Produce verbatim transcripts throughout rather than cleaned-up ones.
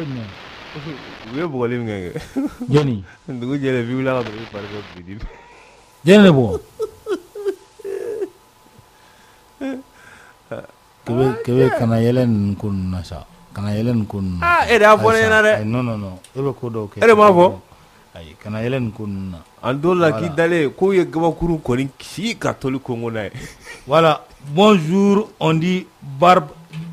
ɲɛ u ye bɔgɔli min kɛ jɔnni dugu jɛlen bi wula ka dɔrɔn i fari bɛ bidi jɛnɛ de bɔ kebe kebe kana yɛlɛ ninnu ko ninnu na sa kana yɛlɛ nin ko ninnu na ah e de y'a fɔ ne ɲɛna dɛ non non non e bɛ ko dɔw kɛ e de m'a fɔ ayi kana yɛlɛ nin ko ninnu na an dɔw la k'i dalen k'u ye gabakuru kɔni si ka toli Congo n'a ye voilà bonjour on dit barbe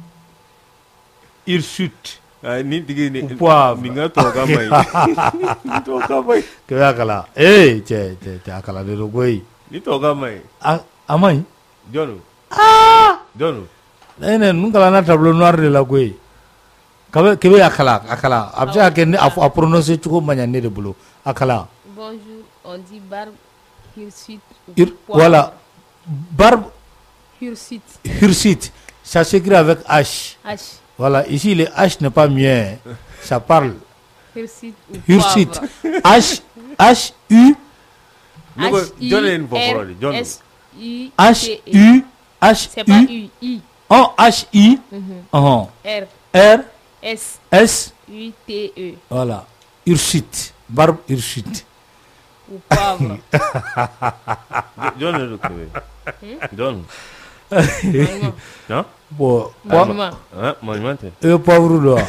hirsute ni tigi ni poivre nin ka tubabukan ma ɲi ni tubabukan ma ɲi kebe a kala ee cɛ cɛ cɛ a kala de do koyi ni tubabukan ma ɲi a a ma ɲi jɔn don aa jɔn don ne ne nun kalanna tableau noir de la koyi kebe kebe a kala a kala a bɛ se ka kɛ ne a a prononcer cogo man ɲa ne de bolo a kala bonjour on dit barbe hirsute Ir, voilà barbe hirsute hirsute ça s'écrit avec H H voilà ici le H n'est pas mien ça parle hirsute hirsute H H U ne ko jɔn de ye nin fɔ fɔlɔ de jɔn don S U H U H c'est pas U U I oh H I uh R R S S U T E voilà hirsute barbe hirsute ou poivre jɔn de don kebe jɔn Maman. non bon Maman. ah maɲuman tɛ e ye poivre dɔn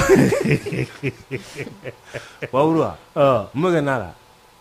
poivre wa wa mun bɛ kɛ n'a la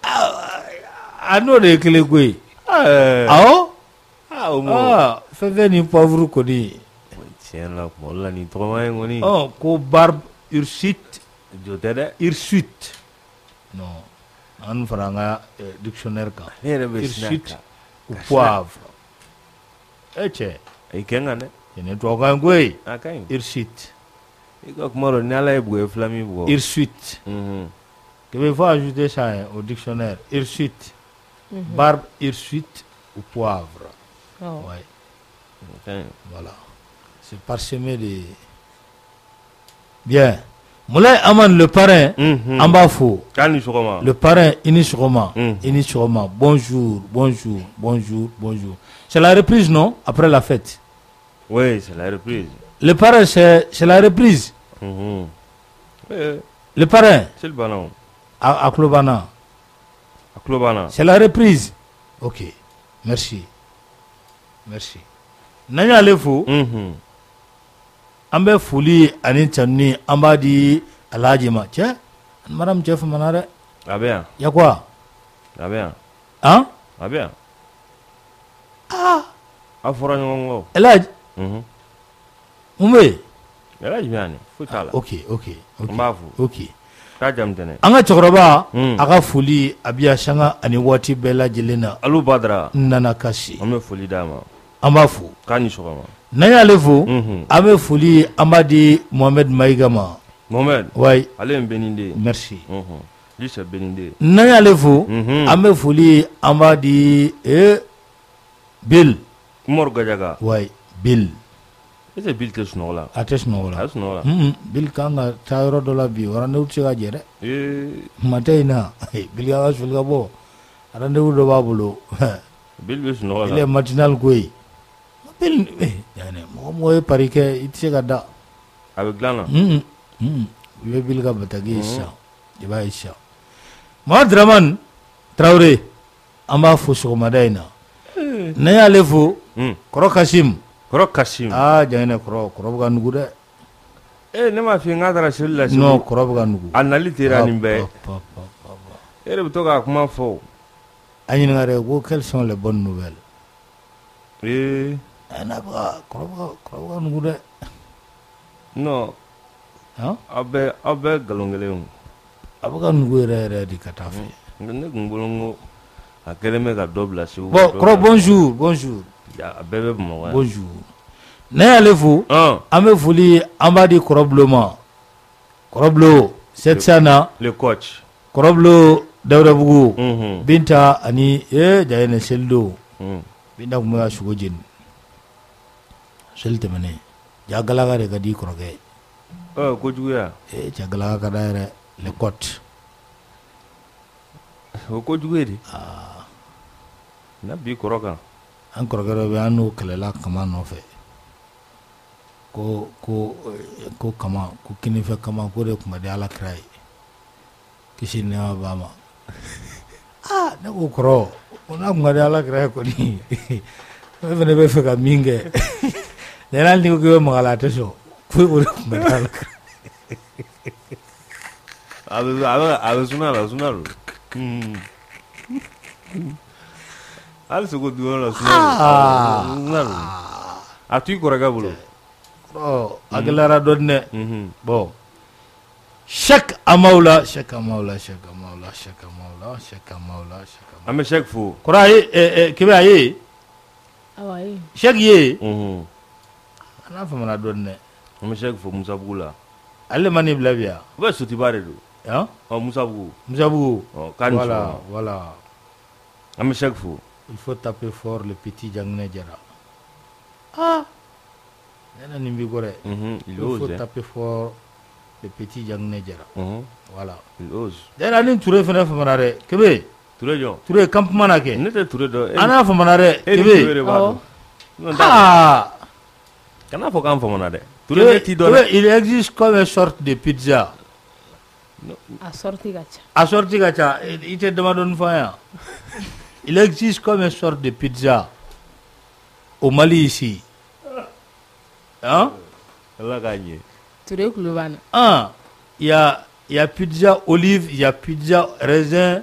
a n'o de ye kelen koyi awɔ ah o mɔ aa fɛn fɛn ni poivre kɔni tiɲɛ la kuma dɔ la nin tɔgɔma in kɔni ɔ ko barbe hirsute jo tɛ dɛ hirsute non an fara an ka dictionnaire kan ne yɛrɛ bɛ sinɛ hirsute kan ou poivre e cɛ i kɛ n kan dɛ nin ye tubabukan koyi a ka ɲi hirsute i ka kuma dɔ ni ala ye bugɔ i fila min bugɔ hirsute Mhm. il faut ajouter ça hein, au dictionnaire hirsute barbe hirsute ou poivre Oh. ouais a ka ɲi voilà c'est parsemé de bien Moulay Aman le parrain Mhm. en bas faux k'a ni sɔgɔma le parrain ini sɔgɔma Mm. ini sɔgɔma bonjour bonjour bonjour bonjour c'est la reprise non après la fête oui c'est la reprise le parrain c'est c'est la reprise Mhm. Eh, le parrain seli banna o à, à Klobana a tulo banna c'est la reprise ok merci merci n'an y'ale fo Mhm. an bɛ foli ani tanuni an b'a di Alhaji ma cɛ ani madame cɛ famana dɛ a bɛ yan ya quoi a bɛ yan hein a bɛ yan a fɔra ɲɔgɔn kɔ Elhaji Mhm. mun bɛ yen yɛrɛ jumɛn yan ni foyi t'a la ok ok ok n b'a fo ok k'a jamu tɛ ne an ka cɛkɔrɔba Mm. a ka foli a bɛ yan sanga ani waati bɛɛ lajɛlen na alu badara n nana kasi an bɛ foli d'a ma an b'a fo k'a ni sɔgɔma n'an y'ale fo Mhm. an bɛ foli an b'a di Mohamed Mayiga ma Mohamed wayi ale ye n beninde merci Mhm. lui c'est beninde n'an y'ale fo Mhm. an bɛ foli an b'a di eh, Bill Umaru Gajaga wayi Bill est-ce que Bill tɛ sunɔgɔ la a tɛ sunɔgɔ a la ye sunɔgɔ la Mm-mm. Bill kan ka taa yɔrɔ dɔ la bi rendez-vous tɛ se ka jɛ dɛ ee matɛ in na Bill kan ka soli ka bɔ rendez-vous dɔ b'a bolo Bill bɛ sunɔgɔ il est la matinal koyi Bill eh, yanni mɔgɔ mɔgɔ ye pari kɛ i tɛ se ka da a bɛ dilan na Mm-mm. Mm-mm. i bɛ Bill ka bataki ye sisan i b'a ye sisan Mohamed Dramane Traoré an b'a fo sɔgɔmada in na n'an y'ale fo Mm. kɔrɔ Kasim kɔrɔ Kasim aa jɛngɛnɛ kɔrɔ kɔrɔ bɛ ka nugu dɛ ee ne m'a f'i ye n k'a taara seli la segu non kɔrɔ bɛ ka nugu a nali tera nin bɛɛ Hop, hop, hop, hop, hop. e de bɛ to k'a kuma fɔ a ɲininka dɛ ko quelles sont les bonnes nouvelles ee ɛ n'a bɛ ka kɔrɔ bɛ ka kɔrɔ bɛ ka nugu dɛ non han aw bɛɛ aw bɛɛ nkalon kelen o a bɛ ka nugu yɛrɛ yɛrɛ de ka taa fɛ ne tun bolo n ko a kɛlen bɛ ka dɔ bila segu bon kɔrɔ bonjour bonjour a bɛɛ bɛ bamakɔ yan bonjour n'an y'ale fo Hein, an bɛ foli an b'a di kɔrɔbulo ma kɔrɔbulo section na le coach kɔrɔbulo Dawudabugu Mhm. Binta ani ee jayɛnɛ selido Mhm. Binta tun bɛ ka sogo jeni seli tɛmɛnen ja galaka de ka di kɔrɔkɛ ye ɔ kojuguya ee cɛ galaka ka da yɛrɛ le cote o kojugu ye de na bi kɔrɔ kan an kɔrɔkɛ dɔ bɛ yen an n'o kɛlɛla kama nɔfɛ ko ko ko kama ko kini fɛ kama ko de kun ka di ala kira ye kisi ni nɛɛma b'a ma ah ne ko kɔrɔ ko n'a kun ka di ala kira ye kɔni ne fɛnɛ bɛ fɛ ka min kɛ ne hali ni ko k'i bɛ maga la a tɛ sɔn ko o de kun ka di ala kira a bɛ a bɛ a bɛ suna la suna lo hali seko duyɔrɔ la suna lo suna lo a t'i kɔrɔkɛ bolo ɔ a gɛlɛyara dɔɔni dɛ bon chaque amawla chaque amawla chaque amawla chaque amawla chaque amawla chaque amawla an bɛ Cheikh fo kɔrɔ a ye kɛmɛ a ye Awa ye. Cheikh ye unhun a n'a famana dɔɔni dɛ an bɛ Cheikh fo Musabugu la ale ma n'i bila bi yan o bɛ Sotiba de don hein ɔ Musabugu Musabugu ɔ k'a ni voilà sɔgɔma voilà an bɛ Cheikh fo il faut taper fort le petit Janginɛ Jara ah ne na nin b'i kɔ dɛ unhun il il faut ose taper fort le petit Janginɛ Jara unhun voilà il ose d'ailleurs ni Ture fɛnɛ famana dɛ kebe Ture jɔn Ture campement na kɛ ne tɛ Ture dɔn an n'a famana dɛ e ni Ture kebe de b'a Awɔ. dɔn non t'a ah kana fɔ k'an famana dɛ Ture Kebe- ne t'i dɔn Kebe, dɛ il existe comme une sorte de pizza A sorti ka ca. a sorti ka ca i tɛ damadɔni fɔ an yan il existe comme une sorte de pizza au Mali ici hein ala k'a ɲɛ Ture kulo b'an na. un il y a il y a pizza olive il y a pizza raisin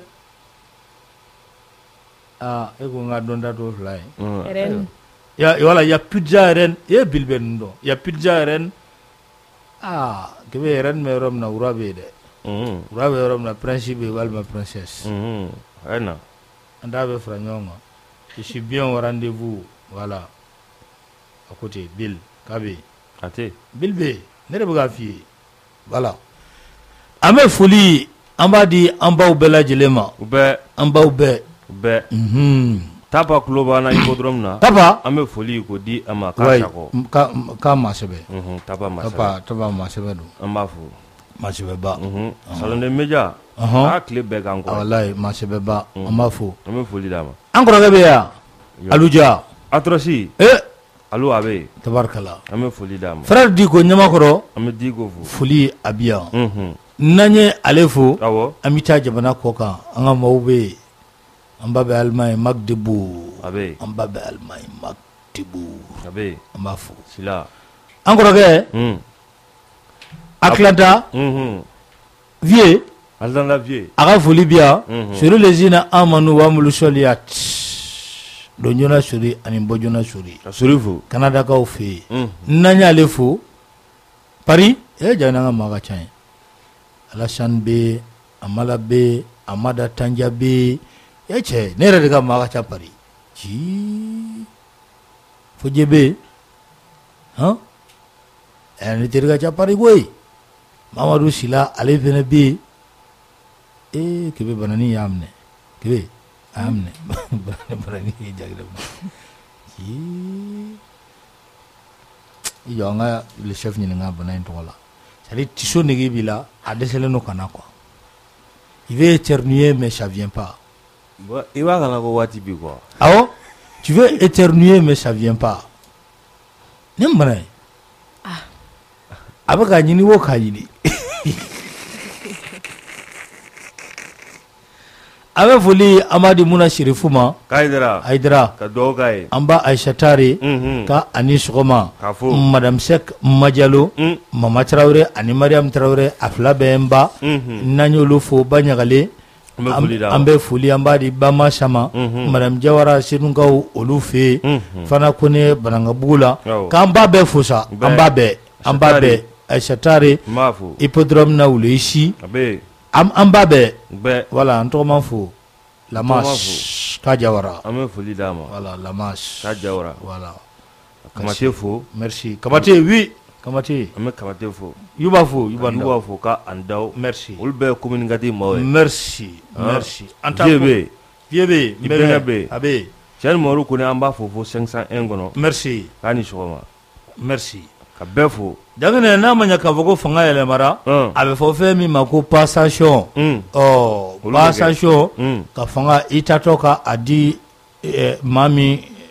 ah e ko n ka dɔn da to fila ye unhun Ren. il y a voilà il y a pizza ren e ye bili bɛ nin dɔn il y a pizza ren ah kebe ren bɛ yɔrɔ min na wura bɛ yen dɛ unhun wura bɛ yɔrɔ min na prince bɛ yen walima princesse unhun a ye na an t'a bɛ fara ɲɔgɔn kan je suis bien au rendez-vous voilà à côté Bill k'a bɛ yen a tɛ Bill bɛ yen ne de bɛ k'a f'i ye voilà an bɛ foli an b'a di an baw bɛɛ lajɛlen ma u bɛ an baw bɛɛ u bɛ unhun Tapa kulo b'an na hippodrome na Tapa an bɛ foli k'o di a ma k'a ouais sago ka ka masɛbɛ unhun Tapa ma Tapa Tapa masɛbɛ don an b'a fo masɛbɛba unhun salon de media ɔhɔn a tile bɛɛ k'an a kɔrɔ walayi masɛbɛba an b'a fo an bɛ foli d'a ma an kɔrɔkɛ bɛ yan Yo. Aluja Atrosi eh alo a bɛ yen tabarikala an bɛ foli d'a ma frère Diko Ɲamakɔrɔ an bɛ Diko fo foli a bi yan unhun n'an ye ale fo awɔ an bɛ taa jamana kɔ kan an ka maaw bɛ yen an ba bɛ Allemagne Magdebourg a bɛ yen an ba bɛ Allemagne Magdebourg a bɛ yen an b'a fo Sila an kɔrɔkɛ unhun Atlanta unhun Vie Alexandre Vie a ka foli bi yan Mhm. sur les zina amanu wa mulusɔliya don joona sori ani bɔ joona sori ka sori fo Kanadakaw fɛ yen unhun n'an y'ale fo Paris eh jamana ka maa ka ca yen Alassane bɛ yen Amala bɛ yen Amada Tanja bɛ yen eh cɛ ne yɛrɛ de ka maa ka ca Paris ci Fodje bɛ yen han eh ne teri ka ca Paris koyi Mamadu Sila ale fɛnɛ bɛ yen eh kebe banani y'a minɛ kebe a y'a minɛ banani banani ye jagile minɛ ci i jɔ an ka le chef ɲininka bana in tɔgɔ la c'est à dire tiso nege b'i la a dɛsɛlen don ka na quoi il veut éternuer mais ça vient pas Bon, i b'a kana ko waati bi quoi awɔ tu veux éternuer mais ça vient pas ne mana ye a bɛ k'a ɲini o k'a ɲini a bɛ foli Amadi Muna Sherifu ma Kaidara Aidara ka dugawu k'a ye an ba Aisha Tare unhun ka ani sɔgɔma k'a fo Madame Sek Majalo un Mama Traoré ani Mariam Traoré a fila bɛɛ n ba unhun n'an y'olu fo ba ɲagalen an bɛ foli d'a ma an bɛ foli an b'a di Bama Sama Mhm. Madame Jawara Senukaw olu fɛ yen unhun Fana Kone Banangabugu la Awɔ. k'an ba bɛɛ fo sa Bɛɛ. an ba bɛɛ an ba Aisha bɛɛ Aisha Tare n b'a fo hippodrome na wule isi a bɛ yen an an ba bɛɛ bɛɛ voilà an tɔgɔma fo tɔgɔma Lamas ka Jawara an bɛ foli d'a ma voilà Lamas k'a jawara voilà Kamate fo merci Kamate oui Kamate an bɛ Kamate fo Yuba fo Yuba Yuba Ndaw fo ka an daw merci olu bɛɛ ye communicatif maaw ye merci Ah. merci en Vie bɛ yen Vie bɛ yen Ibɛnkɛ Mbɛnkɛ bɛ yen. a bɛ yen Cɛni Mamadu Kone an b'a fo fo cinq cent un kɔnɔ merci k'a ni sɔgɔma merci ka bɛɛ fo Janginɛ n'a ma ɲɛ k'a fɔ ko fanga yɛlɛmara un a bɛ fɔ fɛn min ma ko passation un ɔ Olu bɛ kɛ. passation un ka fanga i tatɔ ka a di eh, maa min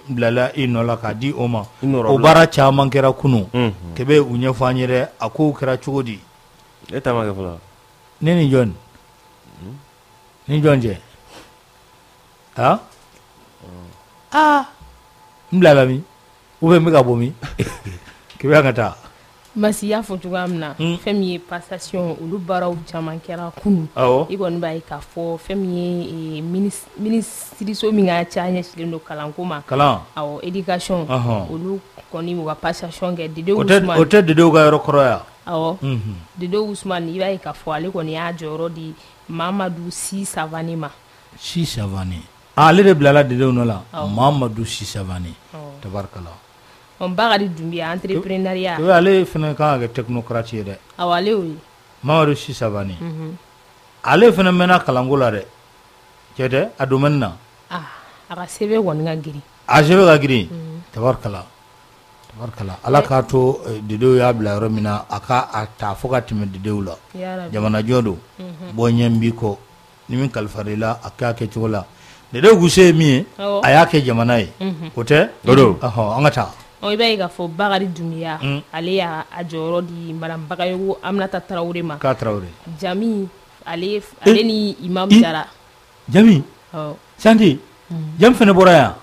bilala i nɔ la k'a di o ma I nɔrɔ o bila. baara caman kɛra kunun Mhm. kebe u ɲɛfɔ an ye dɛ a kow kɛra cogo di E ta ma kɛ fɔlɔ. ne ni jɔn ni jɔn cɛ ah ah n bilala min ou bien n bɛ ka bɔ min kebe an ka taa Masi y'a fɔ cogoya min na Mm. fɛn min ye passation olu baaraw caman kɛra kunun awɔ i kɔni b'a ye k'a fɔ fɛn min ye eh, minis- minisiriso min ka ca ɲɛsilen don kalanko ma kalan awɔ éducation Ɔhɔn. olu kɔni u ka passation kɛ Dede o tɛ Usumani o tɛ dedew ka yɔrɔ kɔrɔ yan awɔ Mhm. Dede Usumani i b'a ye k'a fɔ ale kɔni y'a jɔyɔrɔ di Mamadu Si Savani ma si savani ah, ale de bilala dedew nɔ la Awɔ. mamadu si savani awɔ tabarikala ɔn Bakari Dunbiya entrepreneuriat kebe ale fana kan ka kɛ technocrate ye dɛ awɔ ale y'o ye mamadu si savani Mhm. ale fana mɛnna kalanko la dɛ cɛ tɛ a domaine na ah a ka sɛbɛn kɔni ka girin a sɛbɛn ka girin tabarikala tabarikala ala k'a to eh, dedew y'a bila yɔrɔ min na a ka a ta fo ka tɛmɛ dedew la yarabi jamanajɔ don bɔ ɲɛ n b'i kɔ ni min kalifar'i la a k'a kɛ cogo la dedew guse ye min ye Awɔ. a y'a kɛ jamana ye o tɛ O don. ɔhɔn an ka taa ɔn i b'a ye k'a fɔ Bakari Dunbiya Mm. ale y'a a jɔyɔrɔ di madame Bagayogo Aminata Tarawele ma k'a tarawele Jami ale ale ni Imam i- Jara jami awɔ santi jami fana bɔra yan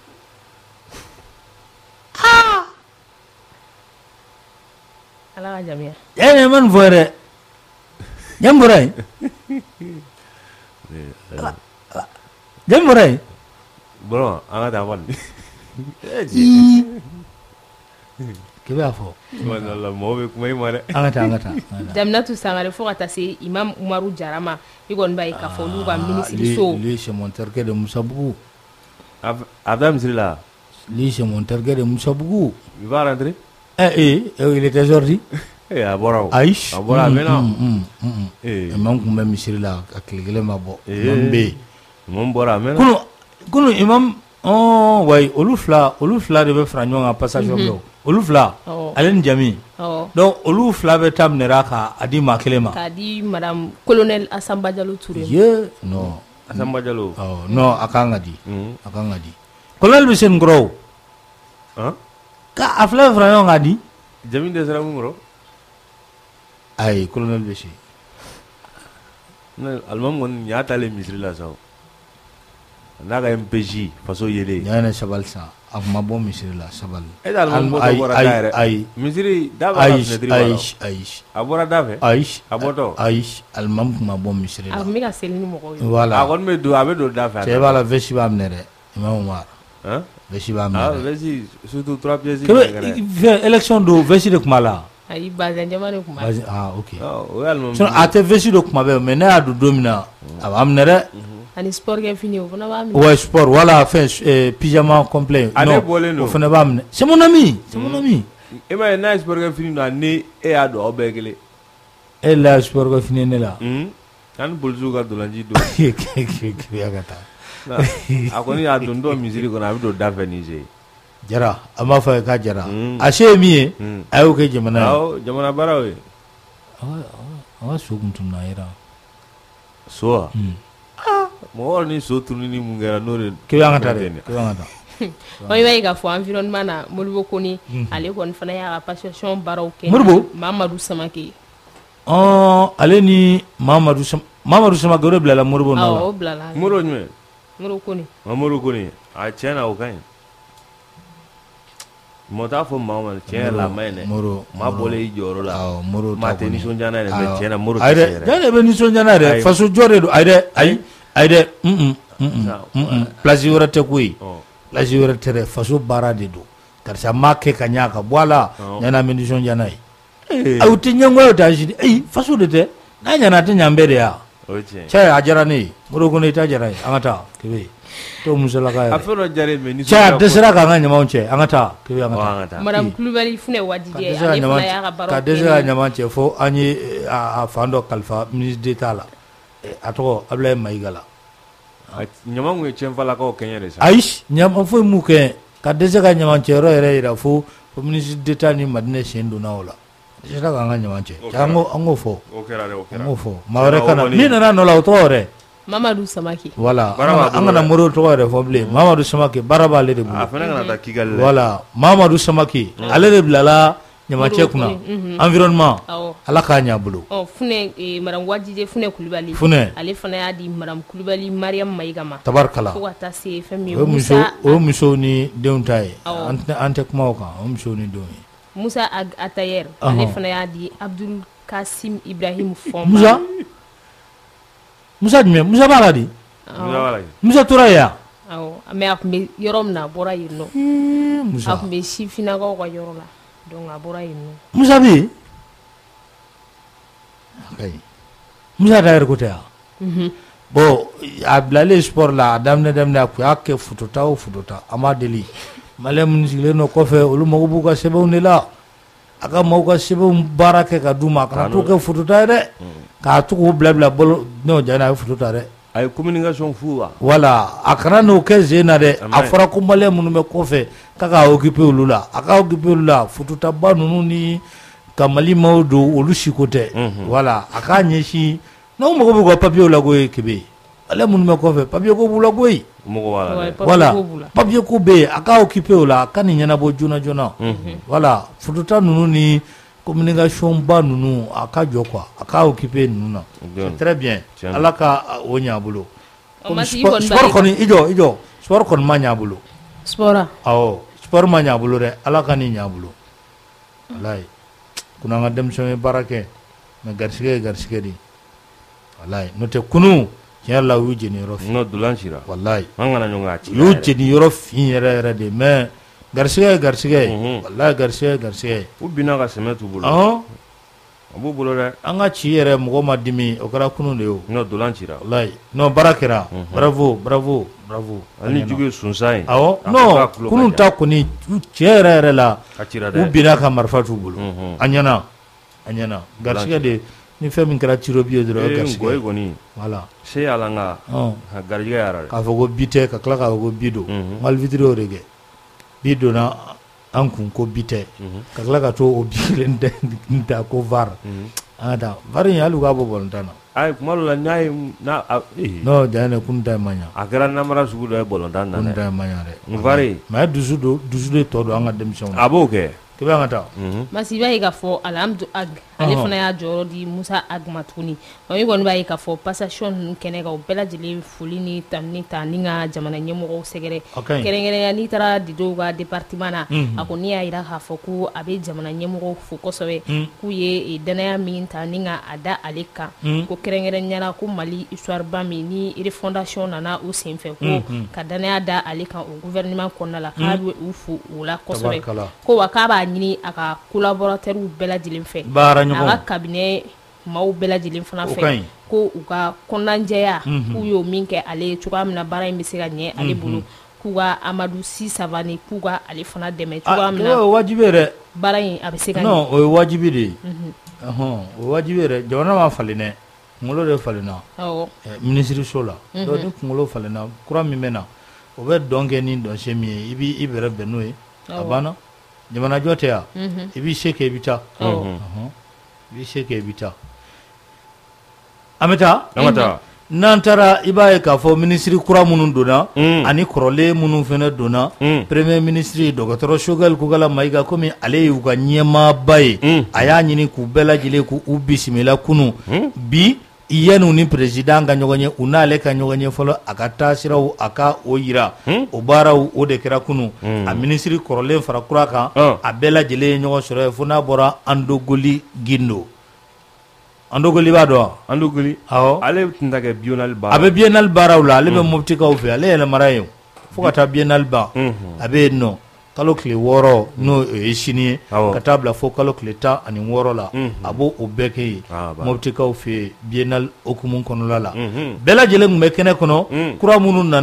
ala ka jamiya eh man fɔ yɛrɛ jami bɔra yen jami bɔra yen Bɔlɔn an ka taa kɔni. k'i b'a fɔ Subhanallah mɔgɔw bɛ kuma i ma dɛ. an ka taa an ka taa an ka taa. Jaminatu Sangare fo ka taa se Imam Umaru Jara ma i kɔni b'a ye k'a fɔ olu ka minisiriso lui c'est mon terkɛ de Musabugu A bɛ a bɛ taa misiri la. lui c'est mon terkɛ de Musabugu Il va rentrer. eh eh eh, il était sorti Eh a bɔra o. Aïch A bɔra a mɛnna. eh Eh. imam kun bɛ misiri la a tile kelen ma bɔ Eh. imam bɛ yen Mun bɔra a mɛnna. kunu kunu imam ɔn wayi olu fila olu fila de bɛ fara ɲɔgɔn kan passation kɛ o. olu fila Awɔ. ale ni jami awɔ donc olu fila bɛ taa minɛra ka a di maa kelen ma k'a di madame colonel Asanba Jalo Touré ma ye non Asanba Jalo. awɔ non a kan ka di Mhm. a kan ka di colonel bɛ se nin kɔrɔ o Han? ka a fila bɛ fara ɲɔgɔn kan ka di Jami dɛsɛra mun kɔrɔ? ayi colonel bɛ se Ne alimami kɔni y'a taalen misiri la sa o. N'a ka M P J faso yelen. ɲa ne sabali sa a kun ma bɔ misiri la sabali E tɛ alimami bɔtɔ ayi bɔra da ayi yɛrɛ. ayi Misiri da b'a ka ayi fenêtre b'a la o. ayi ayi A bɔra da fɛ. ayi A bɔtɔ. ayi alimami kun ma bɔ misiri a la kun bɛ ka seli ni mɔgɔw ye A voilà kɔni bɛ don a bɛ don da fɛ. cɛ b'a la vɛsi b'a minɛ dɛ imam Umar Hein? vɛsi b'a Ah minɛ dɛ vas-y surtout trois pièces. kɛmɛ fɛn élection don vɛsi de kun b'a la ayi bazɛn jama de kun b'a Vas-y, ah ok O ye alimami. sinon a tɛ vɛsi don kuma bɛɛ mais ne y'a don don min na a b'a minɛ dɛ ani sport kɛ fini o fana b'a minɛ ouais sport voilà fɛn eh, pyjama complet Ale non bɔlen don. o fana b'a minɛ c'est mon ami c'est mon ami E ma ye n'a ye sport kɛ fini na ni e y'a dɔn aw bɛɛ kelen. e la sport ko fini ne la Unhun. Ani polisiw ka dolanci don. ya ka taa A kɔni y'a don dɔ misiri kɔnɔ a bɛ don da fɛ ni se. jara an b'a fɔ a ye k'a jara Mm. a se ye min ye Mm. a y'o kɛ jamana ye Awɔ jamana baaraw ye. an ka so kun tununa a yɛrɛ So wa? Mɔgɔ ni so tununi mun kɛra n'o de. k'i bɛ an ka taa dɛ k'i bɛ an ka taa Bon, i b'a ye k'a fɔ environnement na Modibo Kone ale kɔni fana y'a ka passation baaraw kɛ Modibo? Mamadu Samake ɔn ale ni mamadu Sam- mamadu samake o de bilala moribo nɔ awɔ la o bilala Moro jumɛn? Modibo Kone Mamadu Kone a tiɲɛ na o ka ɲi. Mɔgɔ t'a fɔ maa o ma tiɲɛ yɛrɛ la a ma ɲi dɛ. moro Maa bɔlen i jɔyɔrɔ la. awɔ moro Maa ta tɛ kɔni. nisɔndiya n'a yɛrɛ mɛ Awɔ. tiɲɛ na Moro tɛ ayi se dɛ yɛrɛ. jaa de bɛ nisɔndiya n'a yɛrɛ Ayi. faso jɔ de don ayi dɛ ayi ayi dɛ un un un un Sa- un un place wɛrɛ tɛ ko ye Ɔ. place wɛrɛ tɛ dɛ faso baara de don karisa maa kɛ ka ɲa ka bɔ a la Awɔ. ɲana bɛ nisɔndiya n'a ye ayi o tɛ ɲɛngoya tɛ ayi ayi faso de tɛ n'a ɲana a tɛ ɲan bɛɛ de ya O ye tiɲɛ. cɛ a diyara ne ye moro ko ne i ta diyara ye an ka taa kebe to musolaka A yɛrɛ fɛn dɔ diyara ye mɛ nisɔndiya cɛ a ko- dɛsɛra k'an ka ɲamaw cɛ an ka taa kebe an ka Ɔ, taa an ka taa. Madame Ee. Kulubali Funɛ ka Wajije dɛsɛ ka ale ɲama fana y'a ka baaraw ka kɛ dɛsɛ ka ni- ɲama cɛ fo an ye eh, a a fan dɔ kalifa ministre d'état la Eh, a tɔgɔ Abulayi Mayiga la A- ɲama kun ye tiɲɛfalakaw kɛɲɛ de sa. ayi ɲama foyi m'u kɛ ka dɛsɛ ka ɲama cɛyɔrɔ yɛrɛ yira fo fo ministre d'état ni Madinɛ sen donna o la dɛsɛra k'an ka ɲama cɛ O cɛ an k'o an k'o fɔ O kɛra dɛ o an kɛra. k'o fɔ maa wɛrɛ o kana kɔni- min nana nɔ la o tɔgɔ yɛrɛ Mamadou Samake voilà an kana moro tɔgɔ yɛrɛ fɔ bilen Mamadou Samake baara b'ale de bolo a fana kana taa Kigali la voilà Mamadou Samake ale de bilala ɲamacɛ kunna environnement ala k'a ɲa bolo ɔ Funɛ madame Wajije Funɛ Kulibali Funɛ ale fana y'a di madame Kulibali Mariam Mayiga ma tabarikala fo ka taa se fɛn min o ye muso Musa o muso ni denw ta ye an tɛ an tɛ kuma o kan o muso ni denw ye Musa Ag Atayer ale fana y'a di Abdul Kasim Ibrahim Fɔnba Musa Musa jumɛn Musa b'a la de Musa tora yen yan awɔ mais a tun bɛ yɔrɔ min na a bɔra yen nɔ Musa a tun bɛ sifinnakaw ka yɔrɔ la donc a bɔra yen nɔ Musa bɛ yen ayi Musa da yɛrɛ ko tɛ yan bon a bilalen sport la a daminɛ daminɛ a kun y'a kɛ futota o futota a ma deli maliyɛn minnu sigilen nɔ kɔfɛ olu mago b'u ka sɛbɛnw de la a ka maaw ka sɛbɛnw baara kɛ ka d'u ma a kana to kɛ futota ye dɛ k'a to k'u bila bila bolo n'o jɛna a ye futota dɛ a ye communication fu wa voilà a kana n'o kɛ zen na dɛ a fɔra ko maliyɛn minnu bɛ kɔfɛ k'a ka occuper olu la a ka occuper olu la fututaba ninnu ni ka Mali maaw don olu siko tɛ voilà a k'a ɲɛsin n'aw mago b'u ka papier la koyi Kebe ale minnu bɛ kɔfɛ papier ko b'u la koyi voilà papier ko bɛ yen a k'a occuper o la a ka nin ɲɛnabɔ joona joona voilà fututa ninnu ni communication ba ninnu a ka jɔ quoi a k'a occuper ninnu na c'est très bien ala ka o ɲɛ a bolo sport kɔni i jɔ i jɔ sport kɔni ma ɲɛ a bolo sport awɔ sport ma ɲɛ a bolo dɛ ala ka nin ɲɛ a bolo walayi kunun an ka denmisɛnw ye baara kɛ mais garisigɛ ye garisigɛ de walayi n'o tɛ kunun tiɲɛ yɛrɛ la u y'u jeni yɔrɔ fin n'o dolan cira walayi an kana ɲɔgɔn ci u y'u jeni yɔrɔ fin yɛrɛ yɛrɛ de mais garisigɛ ye garisigɛ ye walayi garisigɛ ye garisigɛ ye u binna ka sɛmɛ t'u bolo ɔhɔn a b'u bolo dɛ an ka ci yɛrɛ mɔgɔ ma dimi o kɛra kunun de ye o n'o dolan cira walayi non baara kɛra bravo bravo bravo hali ni jugu ye sunsan ye awɔ non kunun ta kɔni tiɲɛ yɛrɛ yɛrɛ la a cira dɛ u binna ka marifa t'u bolo a ɲɛna a ɲɛna garisigɛ de ni fɛn min kɛra tiro bi ye dɔrɔn o ye garisigɛ ye kɔni voilà se y'ala nka garijɛgɛ yara dɛ k'a fɔ ko bi tɛ ka tila k'a fɔ ko bi don malivitiri y'o de kɛ bi donna an kun ko bi tɛ ka tila ka to o bi kelen ta ko var an ka taa var in hali u k'a bɔ bɔlɔntan na ayi kuma dɔ la n'a ye n'a non jaa ne kunun ta ye ma ɲa a kɛra namara sugu dɔ ye bɔlɔntan na dɛ kunun ta ye ma ɲa dɛ var ye mais dusu do dusu de tɔ don an ka denmisɛnw na a b'o kɛ k'i bɛ an ka taa Masi i b'a ye k'a fɔ Alhamdu Ag ale fana y'a jɔyɔrɔ di Musa Ag ma tuguni wa i kɔni b'a ye k'a fɔ passation ninnu kɛnɛ kan o bɛɛ lajɛlen foli ni tanuni ta ni ka jamana ɲɛmɔgɔw sɛgɛrɛ kɛrɛnkɛrɛnya n'i taara Dido ka département na a kɔni y'a jira k'a fɔ ko a bɛ jamana ɲɛmɔgɔw fo kosɛbɛ k'u ye danaya min ta ni ka a da ale kan ko kɛrɛnkɛrɛnyala ko Mali histoire ba min ni refondation nana o senfɛ ko ka danaya da ale kan o gouvernement kɔnɔna la k'a bɛ u fo o la kosɛbɛ ko wa k'a b'a ɲini a ka collaborateur bɛɛ lajɛlen fɛ a ka cabinet maaw bɛɛ lajɛlen fana fɛ ko u ka kɔnɔnajɛya k'u y'o min kɛ ale ye cogoya min na baara in bɛ se ka ɲɛ ale bolo k'u ka Amadu Si Savani k'u ka ale fana dɛmɛ cogoya min na o ye wajibi ye dɛ baara in a bɛ se ka ɲɛ non o ye wajibi de ye ɔhɔn o ye wajibi ye dɛ jamana ma falen dɛ kunkolo de falenna awɔ minisiriso la donc ni kunkolo falenna kura min bɛ na o bɛ dɔn kɛ ni dɔnsen min ye i b'i i bɛrɛ bɛn n'o ye a banna jamanajɔ tɛ yan i b'i se kɛ i bɛ taa i b'i se kɛ i bɛ taa an bɛ taa an ka taa n'an taara i b'a ye k'a fɔ minisiri kura minnu donna ani kɔrɔlen minnu fana donna premier ministre dɔgɔtɔrɔ Choguel Kokala Mayiga komi ale y'u ka ɲɛmaaba ye a y'a ɲini k'u bɛɛ lajɛlen k'u bisimila kunun bi yan'u ni président ka ɲɔgɔn ye u n'ale ka ɲɔgɔn ye fɔlɔ a ka taasiraw a ka o yira o baaraw o de kɛra kunun a minisiri kɔrɔlen fara kura kan a bɛɛ lajɛlen ye ɲɔgɔn sɔrɔ yen fo n'a bɔra Andogoli Gindo Andogoli b'a dɔn Andogoli awɔ ale tun ta kɛ biennale baara a bɛ biennale baaraw la ale bɛ Moptikaw fɛ ale yɛlɛmara yen fo ka taa biennale ban a bɛ yen nɔ kalo tile wɔɔrɔ n'o ye sini ye ka taa bila fo kalo tile tan ani wɔɔrɔ la a b'o o bɛɛ kɛ yen Moptikaw fɛ biennale okumu kɔnɔla la bɛɛ lajɛlen tun bɛ kɛnɛ kɔnɔ kura minnu nana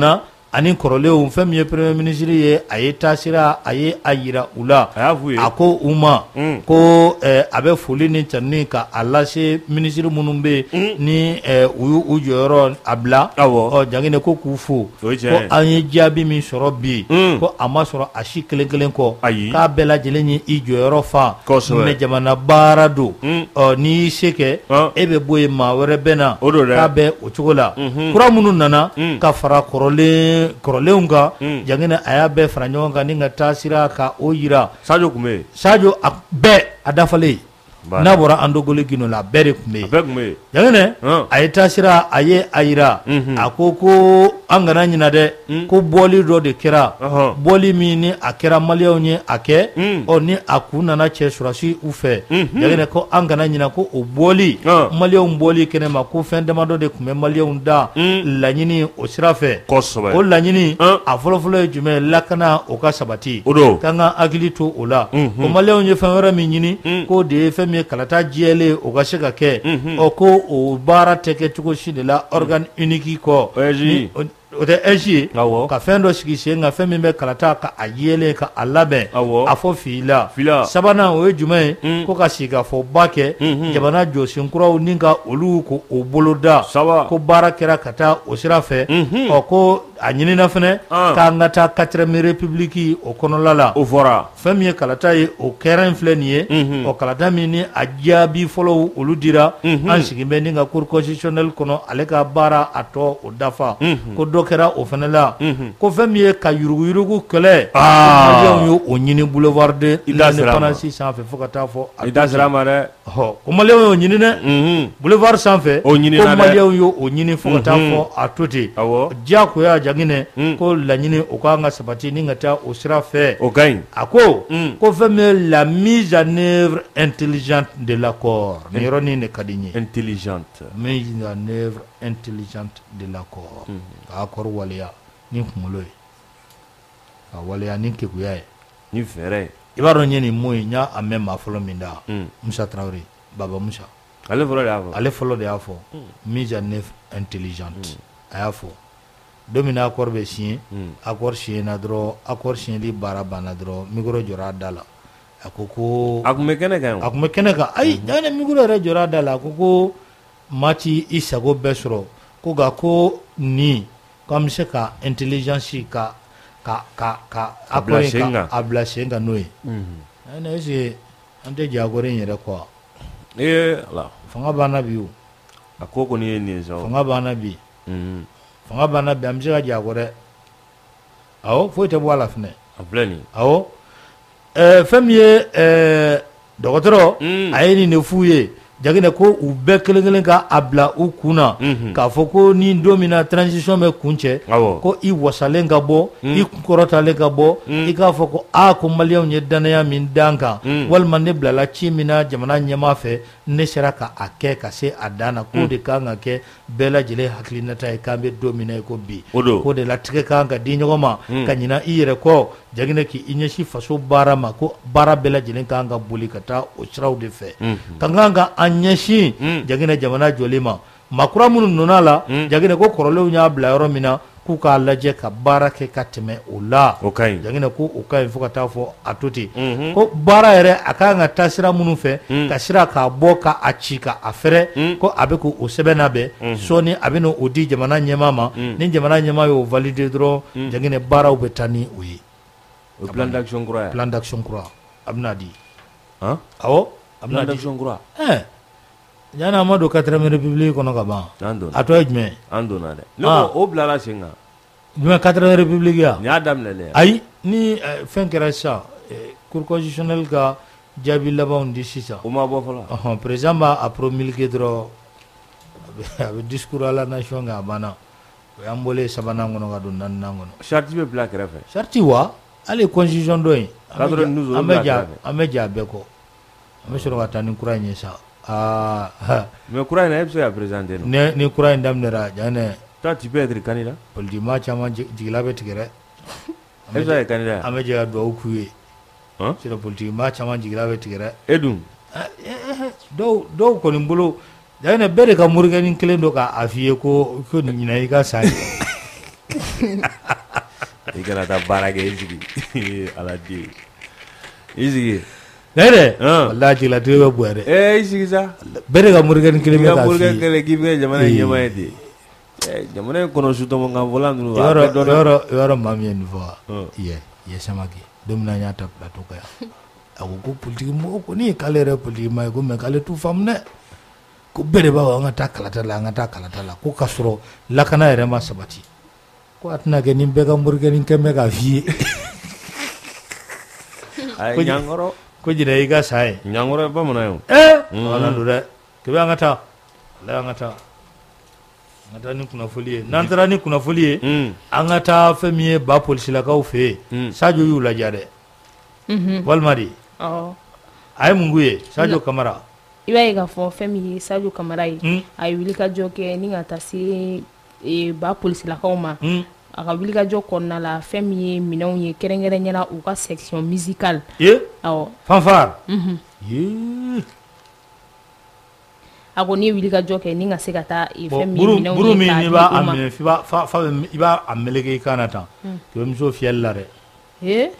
ani kɔrɔlenw fɛn min ye premier ministre ye a ye taasira a ye a yira u la a ko u ma ko a bɛ foli ni tanuni ka a lase ministre minnu bɛ ni u y'u u jɔyɔrɔ a bila ɔ Janginɛ ko k'u fo ko an ye jaabi min sɔrɔ bi ko a ma sɔrɔ a si kelen kelen kɔ k'a bɛɛ lajɛlen ye i jɔyɔrɔ fa mais jamana baara don ɔ n'i y'i se kɛ e bɛ bɔ yen maa wɛrɛ bɛ na k'a bɛ o cogo la kura minnu nana ka fara kɔrɔlen kɔrɔlenw kan Janginɛ a y'a bɛɛ fara ɲɔgɔn kan ni ka taasira ka o yira Sadio tun bɛ yen Sadio bɛɛ a dafalen n'a bɔra Andogoli Guino la bɛɛ de tun bɛ yen Janginɛ a ye taasira a ye a yira a ko ko an kana ɲinɛ dɛ ko bɔli dɔ de kɛra bɔli min ni a kɛra maliyɛnw ye a kɛ ɔ ni a kun nana cɛ surasi u fɛ Janginɛ ko an kana ɲinɛ ko o bɔli maliyɛnw bɔli kɛnɛma ko fɛn damadɔ de tun bɛ maliyɛnw da laɲini o sira fɛ o laɲini a fɔlɔfɔlɔ ye jumɛn ye lakana o ka sabati k'an ka hakili to o la o maliyɛnw ye fɛn wɛrɛ min ɲini k'o de ye fɛn min ye kalata jɛlen o ka se ka kɛ ɔ ko o baara tɛ kɛ cogo si de la organe unique kɔ o tɛ S J ye ka fɛn dɔ sigi sen ka fɛn min bɛ kalata ka a yelen ka a labɛn a fɔ fi la sabanan o ye jumɛn ye ko ka sigi ka fɔ ba kɛ jamana jɔsenkuraw ni ka olu ko o bolo da ko baara kɛra ka taa o sira fɛ ɔ ko a ɲinina fɛnɛ k'an ka taa quatrième république o kɔnɔla la o fɔra fɛn min ye kalata ye o kɛra in filɛ nin ye ɔ kalata min ni a jaabi fɔlɔw olu dira an sigi bɛ ni ka cour constitutionnelle kɔnɔ ale ka baara a tɔ o dafa ko dɔ kɛra o fɛnɛ la ko fɛn min ye ka yuruguyurugu kɛlɛ maliyɛnw ye o ɲini boulevard de l'indépendance sanfɛ fo ka taa fɔ i da sera ma dɛ ko maliyɛnw y'o ɲini dɛ boulevard sanfɛ ko maliyɛnw y'o ɲini fo ka taa fɔ a to ten diyagoya Janginɛ ko laɲini o k'an ka sabati ni ka taa o sira fɛ o ka ɲi a ko ko fɛn min ye la mise en œuvre intelligente de l'accord nin yɔrɔnin de ka di n ye intelligente mise en œuvre intelligente de l'accord ka accord waleya ni kunkolo ye ka waleya ni kekuya ye ni fɛɛrɛ ye i b'a dɔn n ye nin mun ye n y'a mɛn maa fɔlɔ min da Musa Tarawele Baba Musa ale fɔlɔ de y'a fɔ ale fɔlɔ de y'a fɔ mise en œuvre intelligente a y'a fɔ don min na accord bɛ signé accord signé na dɔrɔn accord signéli baara banna dɔrɔn micro jɔra a da la a ko ko a tun bɛ kɛnɛ kan a tun bɛ kɛnɛ kan ayi Janginɛ micro yɛrɛ jɔra a da la a ko ko maa ti i sago bɛɛ sɔrɔ ko nka ko nin ko an bɛ se ka intelligence ka ka ka ka accord in ka a bila sen kan n'o ye Janginɛ est ce que an tɛ jɛ accord in yɛrɛ kɔ ee ala fanga b'an na bi o a ko kɔni ye nin ye sa fanga b'an na bi fanga banna bi an bɛ se ka jɛ a kɔ dɛ awɔ foyi tɛ bɔ a la fɛnɛ a filɛ nin awɔ ɛɛ fɛn min ye ɛɛ dɔgɔtɔrɔ a ye nin de f'u ye Janginɛ ko u bɛɛ kelen kelen ka a bila u kun na k'a fɔ ko ni don min na transition bɛ kun cɛ ko i wasalen ka bɔ i kɔrɔtalen ka bɔ i k'a fɔ ko aa ko maliyɛnw ye danaya min d'an kan walima ne bilala ci min na jamana ɲɛmaa fɛ ne sera ka a kɛ ka se a dan na k'o de kan ka kɛ bɛɛ lajɛlen hakilinata ye k'an bɛ don min na i ko bi k'o de latigɛ kan ka di ɲɔgɔn ma ka ɲina i yɛrɛ kɔ Janginɛ k'i ɲɛsin faso baara ma ko baara bɛɛ lajɛlen kan ka boli ka taa o siraw de fɛ ka kan ka an ɲɛsin Janginɛ jamana jɔlen ma maakura minnu donna la Janginɛ ko kɔrɔlenw y'a bila yɔrɔ min na k'u k'a lajɛ ka baara kɛ ka tɛmɛ o la Janginɛ ko o ka ɲi fo ka taa fɔ a to ten ko baara yɛrɛ a kan ka taa sira minnu fɛ ka sira k'a bɔ ka a ci ka a fɛrɛ ko a bɛ k'o sɛbɛn labɛn sɔɔni a bɛ n'o di jamana ɲɛmaa ma ni jamana ɲɛmaa y'o valider dɔrɔn Janginɛ baaraw bɛ taa ni o ye o plan d'action kura ye plan d'action kura a bɛna di awɔ a bɛna di plan d'action kura ɛɛ yanni an ma don quatrième république kɔnɔ ka ban a tɔ ye jumɛn an donna dɛ ne ko o bilala sen kan jumɛn quatrième république ya nin y'a daminɛlen ayi ni fɛn kɛra sisan cour constitutionnelle ka jaabi labanw di sisan o ma bɔ fɔlɔ président b'a a promulgué dɔrɔn a bɛ discours à la nation kɛ a banna o y'an bɔlen sabanan kɔnɔ ka don naaninan kɔnɔ charte bɛ bila kɛrɛfɛ charte wa hali constitution dɔ in an bɛ ja an bɛ ja bɛɛ kɔ an bɛ sɔrɔ ka taa ni kura in ye sa aa mais kura in na e bɛ se ka présenter ne ni kura in daminɛra Janginɛ toi tu peux être candidat politiquement caman jigila bɛ tigɛ dɛ e bɛ se ka kɛ candidat an bɛ jɛ ka dugawu k'u ye sinon politiquement caman jigila bɛ tigɛ dɛ e dun dɔw dɔw kɔni bolo Janginɛ bɛɛ de ka morikɛni kelen don k'a f'i ye ko ko nin ɲinan i ka sa ye i kana taa baara kɛ i sigi ala den i sigi ne yɛrɛ wallahi jigilatigɛ bɛ bonya dɛ eh i sigi sa bɛɛ de ka morikɛni kelen bɛ ka f'i ye morikɛni kelen k'i bɛ jamana in ɲɛmaa ye ten jamana in kɔnɔ sutɔmɔkan fɔla ninnu yɔrɔ yɔrɔ yɔrɔ maa min ye nin fɔ iye iye Samake don min na n y'a ta plateau kan yan a ko ko politique mɔgɔ kɔni k'ale yɛrɛ politique maa ye ko mais k'ale t'u faamu dɛ ko bɛɛ de b'a fɔ an ka taa kalata la an ka taa kalata la ko k'a sɔrɔ lakana yɛrɛ ma sabati ko a tɛna kɛ ni bɛɛ ka morikɛni kɛ bɛ k'a f'i ye ko ɲankɔrɔ ko jɛnɛ i ka sa ye ɲankɔrɔ ye bamanan ye o eh wala don dɛ k'i bɛ an ka taa wala an ka taa an ka taa ni kunnafoli ye n'an taara ni kunnafoli ye an ka taa fɛn min ye ba polisilakaw fɛ yen Sadio y'u ladiya dɛ walima de a ye mun k'u ye Sadio Kamara i b'a ye k'a fɔ fɛn min ye Sadio Kamara ye a ye wulikajɔ kɛ ni ka taa se ba polisilakaw ma a ka wulikajɔ kɔnɔna la fɛn min ye minɛnw ye kɛrɛnkɛrɛnyala u ka section musicale ye awɔ fanfare ye a ko ni wulikajɔ kɛ ni ka se ka taa fɛn min ye minɛnw ye buru min i b'a a minɛ f'i b'a fa i b'a a meleke i kan na tan k'i bɛ muso fiyɛli la dɛ ee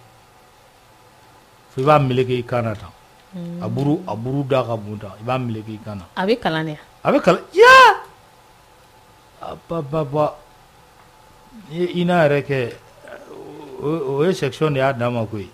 f'i b'a meleke i kan na tan a buru a buru da ka bon tan i b'a meleke i kan na a bɛ kalan dɛ a bɛ kalan ya ba ba ba i n'a yɛrɛ kɛ o ye section de y'a d'a ma koyi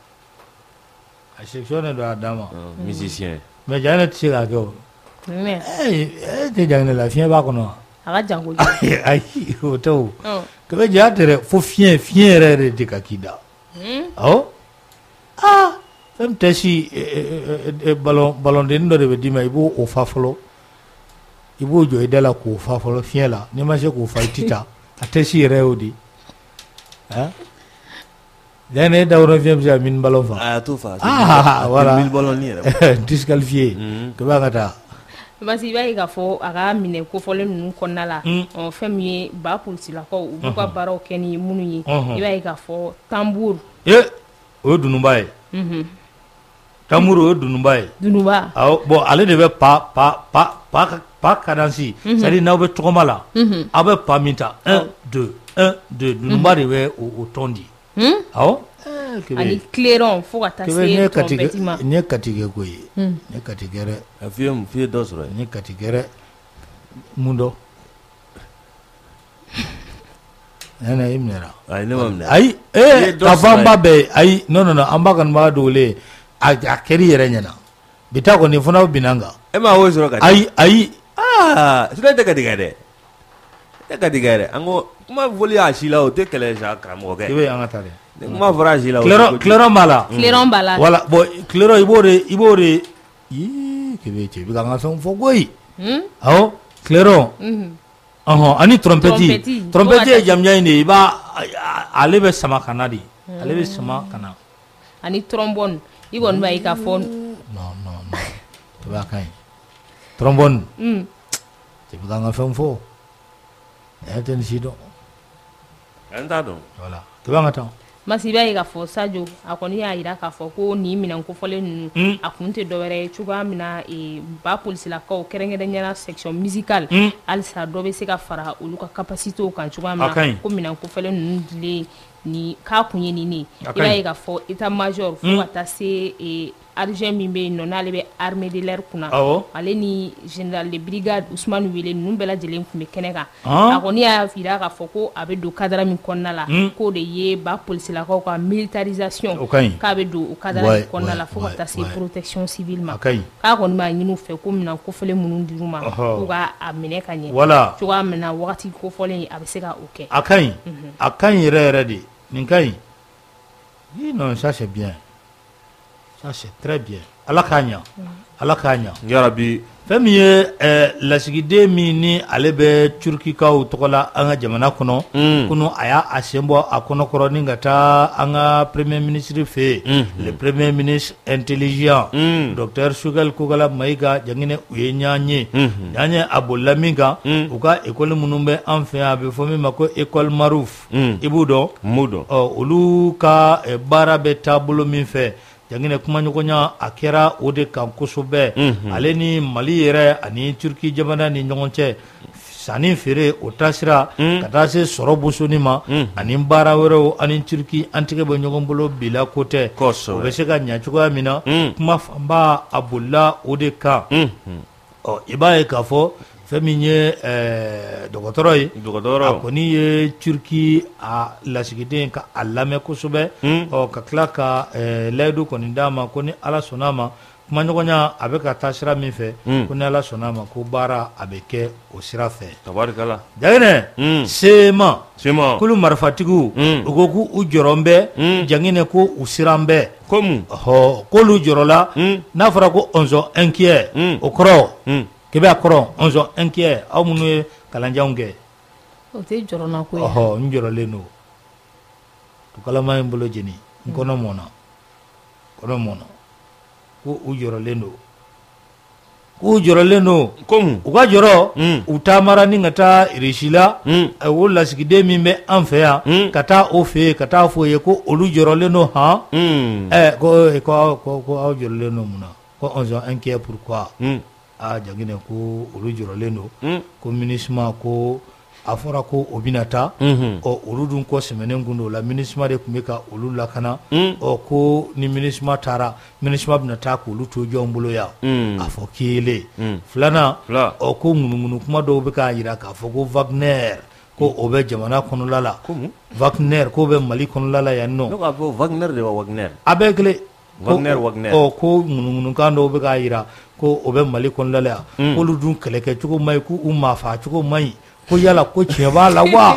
a section de y'a d'a ma musicien mais Janɛ tɛ se k'a kɛ o e tɛ Janɛ la fiɲɛ b'a kɔnɔ a ka jan kojugu ayi o tɛ o k'a bɛ ja tɛ dɛ fo fiɲɛ fiɲɛ yɛrɛ yɛrɛ de ka k'i da awɔ aa fɛn tɛ si ballon ballondenni dɔ de bɛ d'i ma i b'o o fa fɔlɔ i b'o jɔ i da la k'o fa fɔlɔ fiɲɛ la n'i ma se k'o fa i tɛ taa a tɛ si yɛrɛ y'o di Janɛ e dawura fiɲɛ bɛ se ka mini ballon fa a t'o fa ah voilà mini ballon ni yɛrɛ disqualifié k'a b'a ka taa parce que i b'a ye k'a fɔ a ka minɛ kofɔlen ninnu kɔnɔna la fɛn min ye ba polisilakaw u b'u ka baaraw kɛ ni minnu ye i b'a ye k'a fɔ tambour ee o ye dununba ye tambour o ye dununba ye dununba awɔ bon ale de bɛ pa pa pa pa pa cadence c'est-à-dire n'aw bɛ tɔgɔma la aw bɛ pa min ta un deux un deux dununba de bɛ o tɔn di awɔ ani clairon fo ka taa se trompette ma nin ye katigɛ ko ye nin ye katigɛ dɛ a f'i ye mun f'i ye dɔ sɔrɔ nin ye katigɛ dɛ mun dɔ nana i minɛra ayi ne ma minɛ ayi ee ka fɔ an ba bɛɛ ayi non non non an ba kanubaga dogolen a kɛr'i yɛrɛ ɲɛna bi ta kɔni fana binan kan e ma o sɔrɔ ka ayi ayi aa sira tɛ katigɛ dɛ tɛ katigɛ dɛ an ko kuma fɔli a si la o tɛ kɛlɛ sa karamɔgɔkɛ i bɛ an ka taa dɛ kuma fɔra a si la clairon clairon b'a la clairon b'a la voilà bon clairon i b'o de i b'o de ii kebe cɛ i bɛ ka an ka fɛnw fɔ koyi awɔ clairon ɔhɔn ani trompette trompette ye jamujan in de ye i b'a ale bɛ sama ka na de ale bɛ sama ka na ani trombone i kɔni b'a ye k'a fɔ non non non i b'a ka ɲi trombone cɛ i bɛ ka an ka fɛnw fɔ ɛ tɛ nin si dɔn an t'a dɔn voilà i b'an ka taa masi b'a ye k'a fɔ Sadio a kɔni y'a jira k'a fɔ ko nin minɛn kofɔlen ninnu a kun tɛ dɔwɛrɛ ye cogoya min na ba polisilakaw kɛrɛnkɛrɛnyala section musicale halisa dɔ bɛ se ka fara olu ka capacité kan cogoya min na ko minɛn kofɔlen ninnu dilen ni k'a kun ye nin ne i b'a ye k'a fɔ état major fo ka taa se adjoint min bɛ yen nɔ n'ale bɛ armée de l'air kunna ale ni général de brigade Ousmane Wele ninnu bɛɛ lajɛlen tun bɛ kɛnɛ kan a kɔni y'a jira k'a fɔ ko a bɛ don cadre min kɔnɔna la k'o de ye ba polisilakaw ka militarisation k'a bɛ don o cadre min kɔnɔna la fo ka taa se protection civile ma k'a kɔni b'a ɲini u fɛ ko minɛn kofɔlen minnu dir'u ma k'u ka a minɛ ka ɲɛ cogoya min na wagati kofɔlen a bɛ se ka o kɛ a ka ɲi a ka ɲi yɛrɛ yɛrɛ de nin ka ɲi non ça c'est bien ça c'est très bien ala k'a ɲa ala k'a ɲa yarabi fɛn min ye lasigiden min ni ale bɛ turkikaw tɔgɔ la an ka jamana kɔnɔ kunu a y'a a sen bɔ a kɔnɔkɔrɔ ni ka taa an ka premier ministre fɛ yen le premier ministre intelligent docteur Sogɛl Kokala Mayiga Janginɛ u ye ɲɔgɔn ye n'an ye a bolila min kan u ka école minnu bɛ an fɛ yan a bɛ fɔ min ma ko école Maruf i b'u dɔn m'u dɔn olu ka baara bɛ taabolo min fɛ Janginɛ kumaɲɔgɔnya a kɛra o de kan kosɛbɛ ale ni Mali yɛrɛ ani Turki jamana ni ɲɔgɔn cɛ sanni feere o taasira ka taa se sɔrɔ bosonni ma ani baara wɛrɛw ani Turki an tigɛ bɛ ɲɔgɔn bolo bila ko tɛ o bɛ se ka ɲɛ cogoya min na kuma fanba a bolila o de kan ɔ i b'a ye k'a fɔ fɛn min ye dɔgɔtɔrɔ ye a kɔni ye Turki a lasigiden ka a lamɛn kosɛbɛ ɔ ka tila ka layidu kɔni d'a ma ko ni Ala sɔnn'a ma kuma ɲɔgɔnya a bɛ ka taa sira min fɛ ko ni Ala sɔnn'a ma ko baara a bɛ kɛ o sira fɛ tabarikala Jaginɛ sema kulu marifatigiw u ko k'u jɔrɔ bɛ Jaginɛ ko u siran bɛ ko mun ɔhɔ k'olu jɔrɔla n'a fɔra ko on sont inquiets o kɔrɔ kebe a kɔrɔ on sont inquiets aw minnu ye kalanjanw kɛ o tɛ jɔrɔna ko ye ɔhɔ n jɔrɔlen don to kalama in bolo jeni n kɔnɔ mɔna kɔnɔ mɔna ko u jɔrɔlen don k'u jɔrɔlen don ko mun u ka jɔrɔ u taamara ni ka taa Irisi la o lasigiden min bɛ an fɛ yan ka taa o fɛ yen ka taa fɔ o ye ko olu jɔrɔlen don han ɛ ko ko ko aw jɔrɔlen don mun na ko on sont inquiets pourquoi a Jaginɛ ko olu jɔrɔlen don ko MINUSMA ko a fɔra ko o bɛna taa ɔ olu dun kɔ sɛmɛnen kun don o la MINUSMA de tun bɛ ka olu lakana ɔ ko ni MINUSMA taara MINUSMA bɛna taa k'olu to jɔn bolo yan a fɔ kelen filanan ɔ ko ŋunuŋunu kuma dɔw bɛ k'a jira k'a fɔ ko Wagner ko o bɛ jamana kɔnɔla la Wagner ko bɛ Mali kɔnɔla la yan nɔ ne k'a fɔ Wagner de wa Wagner a bɛɛ kelen Wagner Wagner ɔ ko ŋunuŋunukan dɔw bɛ k'a jira ko o bɛ Mali kɔnɔla la yan k'olu dun kɛlɛkɛ cogo man ɲi k'u maa faa cogo man ɲi ko yala ko tiɲɛ b'a la wa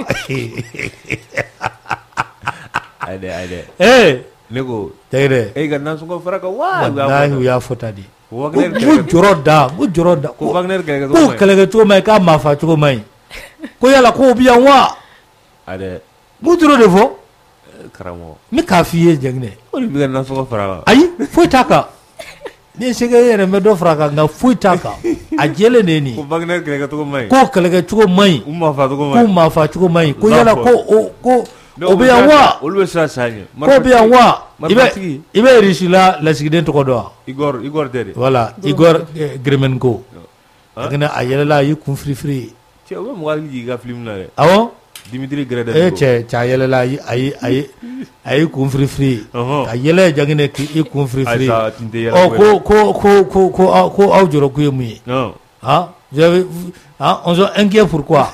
ayi dɛ ayi dɛ ee ne ko Jaginɛ e ka nasɔngɔ fara kan wa walahi u y'a fɔ ta de ko Wagner ko jɔrɔ da ko jɔrɔ da ko Wagner kɛlɛkɛ ko kɛlɛkɛ cogo man ɲi k'a maa faa cogo man ɲi ko yala ko o bɛ yan wa ayi dɛ mun tora de fɔ karamɔgɔ n bɛ k'a f'i ye Jaginɛ o de bɛ ka nasɔngɔ fara kan ayi foyi t'a kan ni sɛgɛ yɛrɛ bɛ dɔ fara kan nka foyi t'a kan a jɛlen de ye nin ko Wagner kɛlɛkɛ cogo man ɲi ko kɛlɛkɛ cogo man ɲi u maa faa cogo man k'u ɲi maa faa cogo man ɲi ko yala ko o ko o bɛ yan wa olu bɛ siran sa ɲɛ ko bɛ yan wa i bɛ i bɛ Irisi la lasigiden tɔgɔ dɔn wa Igor Igor tɛ de voilà Igor Gremenko Jaginɛ a yɛlɛla a y'i kun firifiri cɛ o bɛ mɔgɔ hakili jigin i ka film na dɛ awɔ Dimitri Gredenko ee cɛ cɛ a yɛlɛla a y'i a y'i a y'i a y'i kun firifiri ka yɛlɛ Jaginɛ k'i kun firifiri ɔ ko ko ko ko ko aw ko aw jɔrɔ kun ye mun ye ah vous avez ah on sont inquiets pourquoi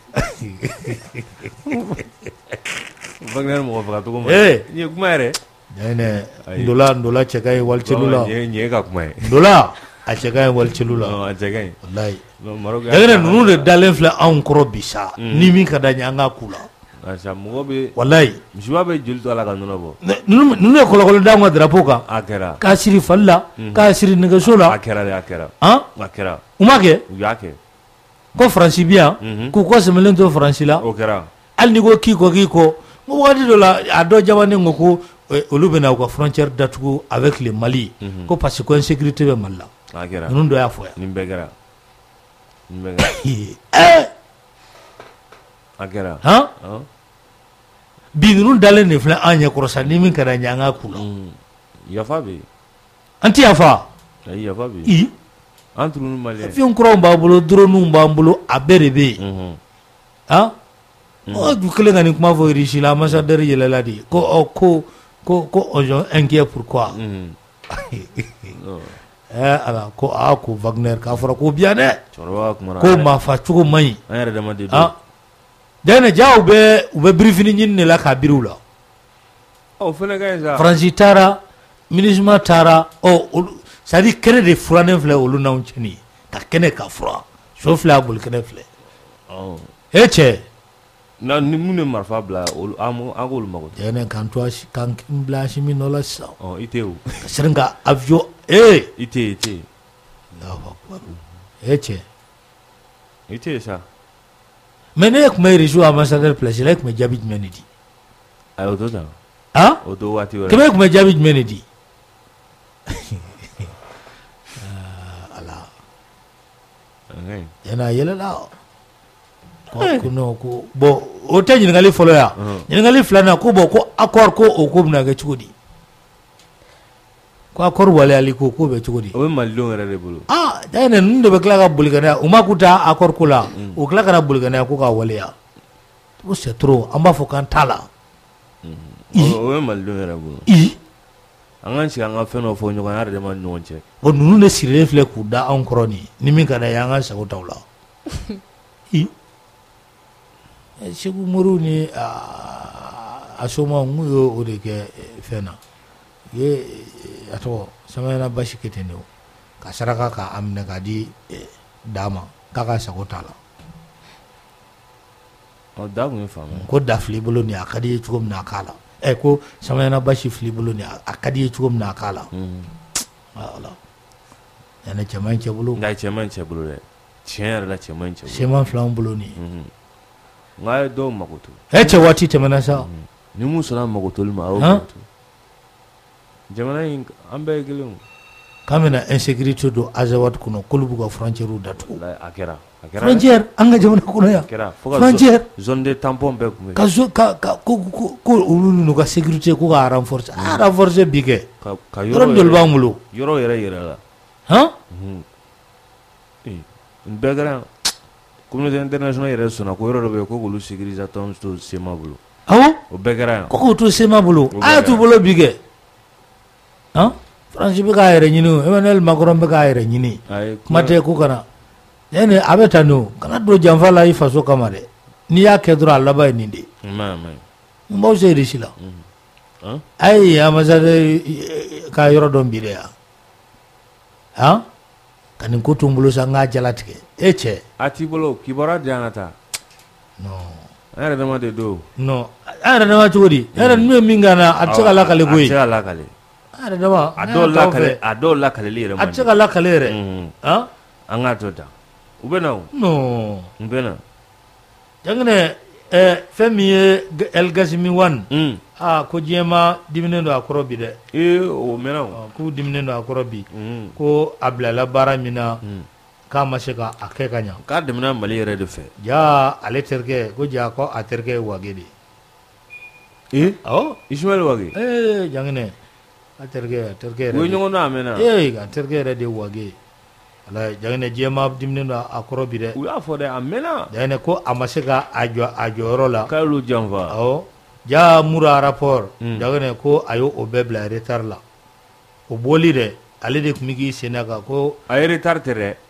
Wagner mɔgɔ faga cogo man ee nin ye kuma yɛrɛ Jaginɛ ndola ndola cɛ ka ɲi walicelu la nin ye ka kuma ye ndola a cɛ ka ɲi walicelu la a cɛ ka ɲi walayi Jaginɛ ninnu de dalen filɛ anw kɔrɔ bi sa ni min ka d'an ye an k'a k'u la Acha mɔgɔ bɛ walayi misiba bɛ joli to a la ka nɔnɔ bɔ ninnu ye kɔlɔkɔlɔ d'anw ka drapeau kan a kɛra k'a siri fali la k'a siri nɛgɛso la a kɛra dɛ a kɛra han a kɛra u ma kɛ u y'a kɛ ko Faransi bi yan k'u kɔ sɛmɛlen to Faransi la o kɛra hali n'i ko k'i kɔ k'i kɔ n ko wagati dɔ la a dɔ jamanen ko ko olu bɛna u ka frontière datugu avec le Mali ko parce que ko insécurité bɛ Mali la a kɛra ninnu dɔ y'a fɔ yan nin bɛɛ kɛra nin bɛɛ kɛra ɛɛ a kɛra han bi ninnu dalen de filɛ an ɲɛkɔrɔ sa ni min ka d'an ye an k'a k'u la yafa bɛ yen an tɛ yafa ayi yafa bɛ yen i an turu ni Maliyɛn fiɲɛ kuraw b'an bolo drone b'an bolo a bɛɛ de bɛ yen han ɔ du kelen ka nin kuma fɔ Irisi la ambassadeur yɛlɛla de ko ɔ ko ko ko on sont inquiets pourquoi ɛɛ ala ko aa ko Wagner k'a fɔra ko bi yan dɛ ko maa fa cogo man ɲi an yɛrɛ dama de don Jaginɛ ja u bɛ u bɛ birifini ɲini de la k'a biri u la o fana ka ɲi sa Faransi taara MINUSMA taara ɔ olu c'est à dire kɛnɛ de furannen filɛ olu n'anw cɛ nin ye ka kɛnɛ ka fura so filɛ a boli kɛnɛ filɛ e cɛ na ni mun ye marifa bila olu an an k'olu mago tɛ Jaginɛ k'an to k'an bila Asimi nɔ la sisan ɔ i tɛ o ka sirin ka avion ee i tɛ i tɛ Alahu Akibar e cɛ i tɛ sa mais ne tun bɛ Irisi ambassadeur place la e tun bɛ jaabi jumɛn de di ayi o to tan han o to waati wɛrɛ kɛmɛ tun bɛ jaabi jumɛn de di ala Jaginɛ a yɛlɛla ko non ko bon o tɛ ɲininkali fɔlɔ ya ɲininkali filanan ko bon ko accord ko o ko bɛna kɛ cogo di ko accord waleyali ko k'o bɛ cogo di o bɛ malidenw yɛrɛ de bolo ah da ne nun de be kila ka bulgana o ma kuta accord kula o kila kana bulgana ko ka waleya o c'est trop an b'a fɔ kan tala o ye malidenw yɛrɛ bolo i an ka sigi an ka fɛn dɔ fɔ ɲɔgɔn yɛrɛ de ma ɲɔgɔn cɛ o nunu de sirilen filɛ k'u da anw kɔrɔ ni ni min ka da ye an ka sago taw la i Segu Moru ni a soma n y'o o de kɛ fɛn na ye a tɔgɔ Samayana Basi Kete ne ka saraka k'a minɛ k'a di da ma k'a ka sago t'a la da kun ye faamu ko da fili bolo ni a ka di ye cogo min na a k'a la ɛ ko Samayana Basi fili bolo ni a ka di ye cogo min na a k'a la voilà yanni cɛman in cɛ bolo nka cɛman in cɛ bolo dɛ tiɲɛ yɛrɛ la cɛman in cɛ bolo seman fila bolo ni nka ye dɔw mago to ɛ cɛ waati tɛmɛna sa ni mun sɔnna mago toli ma a y'o mago to jamana in an bɛɛ ye kelen o k'an bɛna insécurité don Azawad kɔnɔ k'olu b'u ka frontière datugu a kɛra a kɛra frontière an ka jamana kɔnɔ yan kɛra fo ka frontière zone de tampon bɛɛ kun bɛ ka zo ka ka ko ko ko olu n'u ka sécurité ko ka renforcer a renforcer bi kɛ ka ka yɔrɔ joli b'an bolo yɔrɔ yɛrɛ yɛrɛ la han n bɛɛ kɛra yan communauté internationale yɛrɛ sɔnna ko yɔrɔ dɔ bɛ yen ko k'olu sécurisateurs to sema bolo awɔ o bɛɛ kɛra yan ko k'o to sema bolo a y'a t'u bolo bi kɛ han France bɛ k'a yɛrɛ ɲini o Emmanuel Macron bɛ k'a yɛrɛ ɲini kuma tɛ ko kana yanni a bɛ tan n'o kana don janfa la i faso kama dɛ n'i y'a kɛ dɔrɔn a laban ye nin de ye n b'aw se irisi la ayi ambassadeur ka yɔrɔ dɔn bi dɛ yan han ka nin ko to n bolo sa n k'a jalatigɛ e cɛ a t'i bolo kibaruya di yan ka taa non an yɛrɛ dama de don non an yɛrɛ dama cogo di an yɛrɛ n'u ye min kɛ na a tɛ se ka lakale koyi a tɛ se ka lakale an yɛrɛ dama a dɔw lakale a dɔw lakaleli yɛrɛ man di a tɛ se ka lakale yɛrɛ han an k'a to tan u bɛ na o non n bɛ na janginɛ ɛɛ fɛn min ye El Gasimi Wane aa ko diɲɛ ma diminen don a kɔrɔ bi dɛ ee o mɛnna o k'u diminen don a kɔrɔ bi ko a bilala baara min na k'a ma se ka a kɛ ka ɲa k'a dɛmɛna Mali yɛrɛ de fɛ jaa ale terikɛ ko jaa ko a terikɛ ye Wage de ye ee awɔ Ismaël Wage ee janginɛ a terikɛ a terikɛ yɛrɛ u ye ɲɔgɔn dɔn a mɛnna ee a terikɛ yɛrɛ de ye Wage ala janginɛ diɲɛ ma diminen don a kɔrɔ bi dɛ u y'a fɔ dɛ a mɛnna janginɛ ko a ma se ka a jɔ a jɔyɔrɔ la k'a y'olu janfa awɔ jaa Mura rapport janginɛ ko a y'o bɛɛ bila retard la o bɔli dɛ ale de tun bɛ k'i sen na kan ko a ye retard tɛ dɛ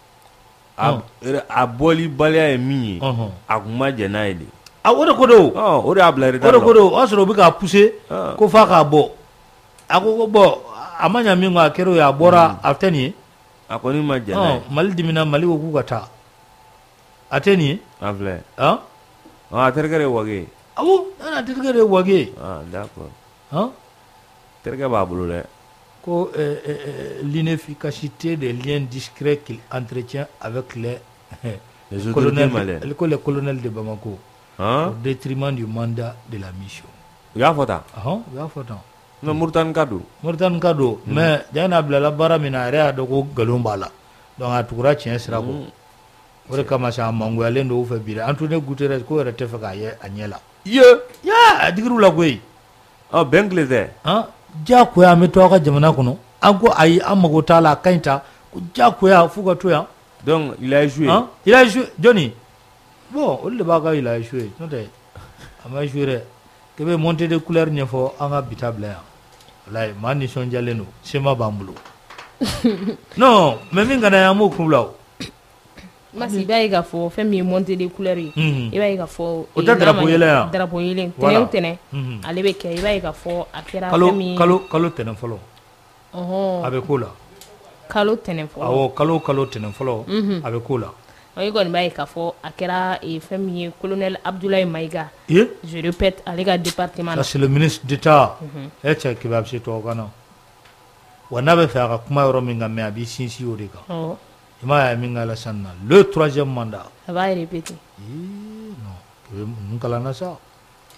a bɔli baliya ye min ye a kun ma jɛ n'a ye de a o de ko do o de y'a bila retard la o de ko do o y'a sɔrɔ o bɛ k'a pousser ko f'a k'a bɔ a ko ko bɔn a ma ɲɛ min kɔ a kɛra o ye a bɔra a tɛ nin ye a kɔni ma jɛ n'a ye Mali dimina Mali ko k'u ka taa a tɛ nin ye a filɛ han a terikɛ de ye Wage ye awɔ a terikɛ de ye Wage ye ah d'accord han terikɛ b'a bolo dɛ ko l'inefficacité des liens discrets qu'il entretient avec les les colonels les colonels de Bamako au détriment du mandat de la mission u y'a fɔ tan ahɔn u y'a fɔ tan non Mauritanie ka don Mauritanie ka don mais jaa n'a bilala baara min na a yɛrɛ y'a dɔn ko nkalon b'a la donc a tugura tiɲɛ sira kɔ o de kama sa a mangoyalen don u fɛ bi dɛ Antonio Guterres ko yɛrɛ tɛ fɛ k'a ye a ɲɛ la ye yaa a digir'u la koyi ɔ bɛn tile tɛ han jaakoya an bɛ to aw ka jamana kɔnɔ an ko ayi an mago t'a la a ka ɲi ta ko jaakoya f'u ka to yan donc il a échoué han il a échoué jɔnni bon olu de b'a ka il a échoué n'o tɛ a ma échoué dɛ k'i bɛ montée de couleur ɲɛfɔ an ka bi ta bila yan walayi maa nisɔndiyalen don sema b'an bolo non mais min ka d'an ye an b'o kun bila o Masi i b'a ye k'a fɔ fɛn min ye montée de couleur ye i b'a ye k'a fɔ o tɛ drapeau yɛlɛ yan drapeau yɛlɛ tɛnɛ o tɛnɛ ale bɛ kɛ i b'a ye k'a fɔ a kɛra fɛn min ye kalo kalo tɛnɛ fɔlɔ ɔhɔn a bɛ k'o la kalo tɛnɛ fɔlɔ awɔ kalo kalo tɛnɛ fɔlɔ a bɛ k'o la i kɔni b'a ye k'a fɔ a kɛra fɛn min ye colonel Abdoulaye Maïga ye je répète ale ka département ça c'est le ministre d'État e cɛ k'i b'a bɛ se tubabukan na wa n'a bɛ fɛ a ka kuma yɔrɔ min kan mɛ a b'i sinsin o de kan i m'a ye min k'a la sisan na le troisième mandat a b'a répéter non n kalanna sa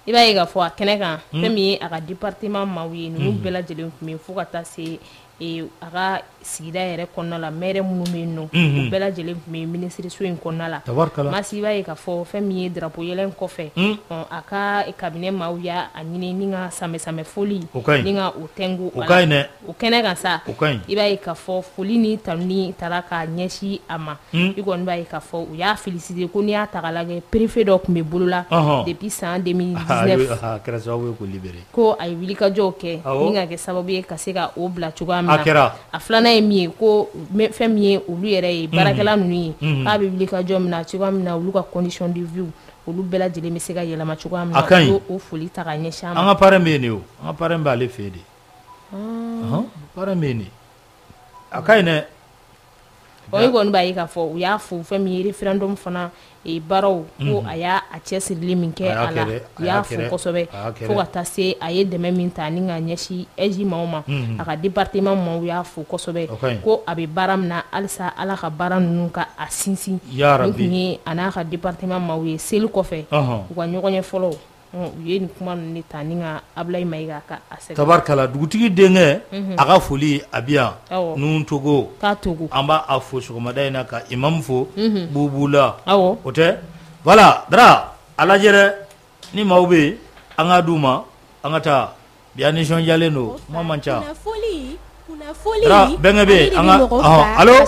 i b'a ye k'a fɔ a kɛnɛ kan fɛn min ye a ka département maaw ye ninnu bɛɛ lajɛlen tun bɛ fo ka taa se a ka sigida yɛrɛ kɔnɔna la maire minnu bɛ yen nɔ u bɛɛ lajɛlen tun bɛ ministre so in kɔnɔna la Masi i b'a ye k'a fɔ fɛn min ye drapeau yɛlɛ kɔfɛ a ka cabinet maaw y'a ɲini ni ka samɛsamɛ foli ni ka o tɛngu o kɛnɛ kan sa i b'a ye k'a fɔ foli ni tanuni taara ka ɲɛsin a ma i kɔni b'a ye k'a fɔ u y'a féliciter ko n'i y'a ta k'a lajɛ préfet dɔ tun bɛ bolola depuis san deux mille dix-neuf ko a ye wulikajɔw kɛ ni ka kɛ sababu ye ka se ka o bila cogoya min na a filanan ye min ye ko fɛn min ye olu yɛrɛ ye baarakɛla ninnu ye k'a bɛ wulikajɔ min na cogoya min na olu ka condition de vie olu bɛɛ lajɛlen bɛ se ka yɛlɛma cogoya min na o foli ta ka ɲɛsin a ma. An ka parrain bɛ yen de o an ka parrain b'ale fɛ yen de parrain bɛ yen de a ka ɲi dɛ. o i kɔni b'a ye k'a fɔ u y'a fo fɛn min ye référendum fana baaraw ko a y'a cɛsirili min kɛ a la u y'a fo kosɛbɛ fo ka taa se a ye dɛmɛ min ta ni ka ɲɛsin E J maaw ma a ka département maaw y'a fo kosɛbɛ ko a bɛ baara min na halisa Ala ka baara ninnu ka a sinsin nin tun ye a n'a ka département maaw ye seli kɔfɛ u ka ɲɔgɔn ye fɔlɔ u ye nin kuma ninnu de ta ni ka Ablaye Mayiga ka a sɛbɛn. Tabarikala dugutigi denkɛ a ka foli a bɛ yan Nuhun Togo k'a Togo an b'a a fo sɔgɔmada in na ka imam fo Bubula o tɛ voilà Dra a lajɛ dɛ ni maaw bɛ yen an ka d'u ma an ka taa bi a nisɔndiyalen don kuma man ca Dra bɛnkɛ bɛ yen an ka ɔhɔn allo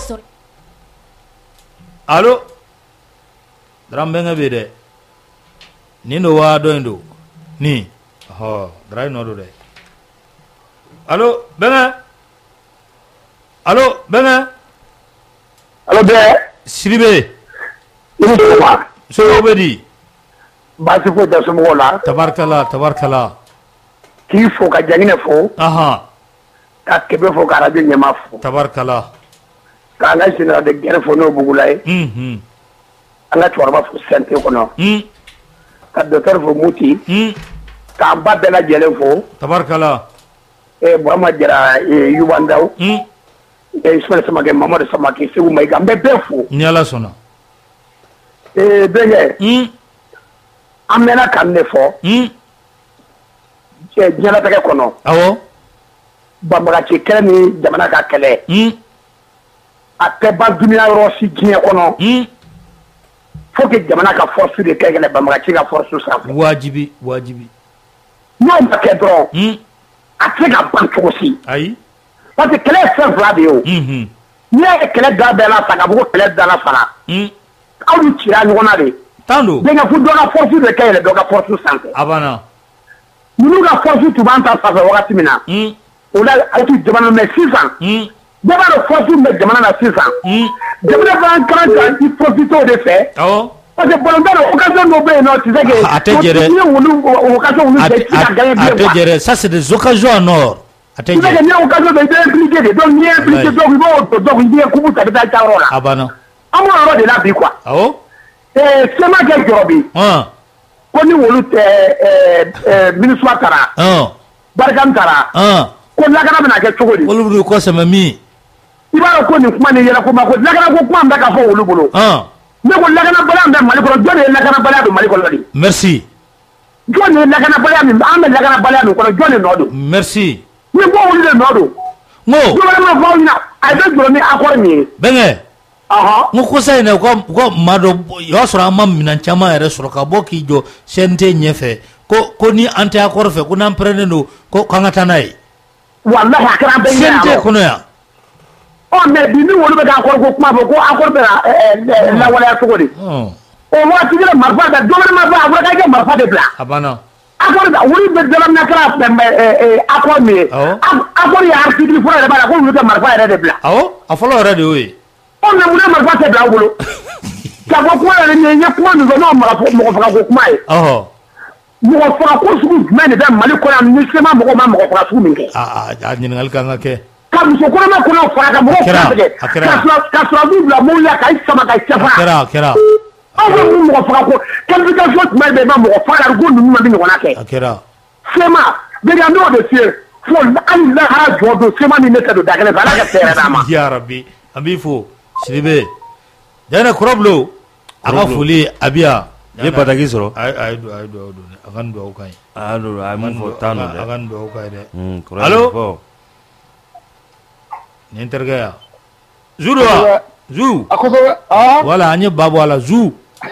allo Dra bɛnkɛ bɛ yen dɛ. Nin do wa dɔ in do ni ɔhɔ Dra in nɔ do dɛ allo bɛnkɛ allo bɛnkɛ allo bɛɛ Sidibe i ni sɔgɔma somɔgɔw bɛ di baasi foyi tɛ somɔgɔw la tabarikala tabarikala k'i fo ka Janginɛ fo ahan ka Kɛbɛ fo ka radio ɲɛmaa fo tabarikala ka an ka général de guerre fo n'o Bugula ye unhun an ka cɛkɔrɔba fo C N T kɔnɔ ka docteur fo Muti k'an ba bɛɛ lajɛlen fo tabarikala Burama Jara Yubandaw Ismaël Samakɛ Mamadu Samakɛ Segu Mayiga an bɛ bɛɛ fo ni Ala sɔnna bɛnkɛ an mɛnna kan ne fɔ diɲɛlatigɛ kɔnɔ awɔ banbagaci kɛlɛ ni jamana ka kɛlɛ a tɛ ban dunuya yɔrɔ si diɲɛ kɔnɔ faut que jamana ka force de kɛ kɛlɛ banbagaci ka force sanfɛ wajibi wajibi n'o ma kɛ dɔrɔn a tɛ se ka ban cogo si ayi parce que kɛlɛ ye fɛn fila de ye o n'i y'a ye kɛlɛ da bɛɛ la sa ka fɔ ko kɛlɛ dala fana aw ni cira ɲɔgɔn na de tan don denkɛ fo dɔ ka force de kɛ yɛlɛ dɔ ka force sanfɛ a banna ninnu ka force tun b'an ta sanfɛ wagati min na o la a tun jamana mɛ sisan bɛɛ b'a dɔn force bɛ jamana na sisan jamana b'an kan ka i profiter o de fɛ awɔ parce que bɔlɔntɔ de occasion dɔ bɛ yen nɔ tu sais que a tɛ jɛrɛ n'i ye olu occasion olu kɛ i ti ka gagner bilen quoi a tɛ jɛrɛ ça c'est des occasions en or a tɛ tu sais que n'i ye occasion dɔ i bɛ impliqué de donc n'i ye impliqué donc i b'o donc i bɛ kubu ta i bɛ taa ca yɔrɔ la a banna an b'o yɔrɔ de la bi quoi awɔ sema kɛ jɔrɔ bi ko ni wolu tɛ minisuma taara barikam taara ko lakana bɛna kɛ cogo di olu bɛ kɔsɛmɛ min i b'a dɔn ko nin kuma nin yɛlɛ ko ma ko lakana ko kuma bɛ ka fɔ wolu bolo ne ko lakanabaliya bɛ Mali kɔnɔ jɔn de ye lakanabaliya don Mali kɔnɔ de merci jɔn de ye lakanabaliya min an bɛ lakanabaliya min kɔnɔ jɔn de nɔ don merci ni ko wolu de nɔ don n ko gouvernement fɔ aw ɲɛna a bɛ jɔ ni accord min ye bɛnkɛ ɔhɔn n ko kosa in na u ka u ka maa dɔ o y'a sɔrɔ an ma minɛn caman yɛrɛ sɔrɔ ka bɔ k'i jɔ C N T ɲɛfɛ ko ko ni an tɛ accord fɛ ko n'an pɛrɛnnen don ko k'an ka taa n'a ye walahi a kɛra an bɛɛ ɲɛ C N yan T kɔnɔ yan ɔ mais bi ni wolu bɛ ka accord ko kuma fɔ ko accord bɛ na lawaleya cogo di o waati kelen marifa da gouvernement fɔ a fɔra k'a kɛ marifa de bila a banna accord da wolu bɛ dalamina kɛra accord min ye accord ye article fɔlɔ yɛrɛ b'a la ko wolu tɛ marifa yɛrɛ de bila awɔ a fɔlɔ yɛrɛ de y'o ye ɔ mais mun na marifa tɛ bila aw bolo ka fɔ kuma yɛrɛ nin ye kuma min fɔ n'o mɔgɔ faga ko kuma ye mɔgɔ faga ko sugu jumɛn de bɛ Mali kɔnɔ yan ni sema mɔgɔw ma mɔgɔ faga sugu min kɛ a a ɲininkali kan ka kɛ ka muso kɔnɔma kɔnɔ faga ka mɔgɔw faga tigɛ ka sɔrɔdasiw bila mɔbili la ka i sama ka i cɛ faga a kɛra a kɛra aw bɛ mun mɔgɔ faga ko qualification jumɛn de bɛ mɔgɔ faga ko ninnu ma bɛ ɲɔgɔnna kɛ a kɛra sema dégg nga n'o de fiyɛ fo hali lahara jɔ don sema min bɛ kɛ don da kelen fɛ Ala ka hɛrɛ d'a ma yarabi an b'i fo Sidibe Janginɛ Kɔrɔbolo a ka foli a bɛ yan ye bataki sɔrɔ a ye do a ye do do a ka do ka ɲi a do a mun fɔ tan a ka do ka ɲi dɛ allo nin terikɛ ya Zuru wa Zu a kosɛbɛ ah wala an ye ba bɔ a la Zu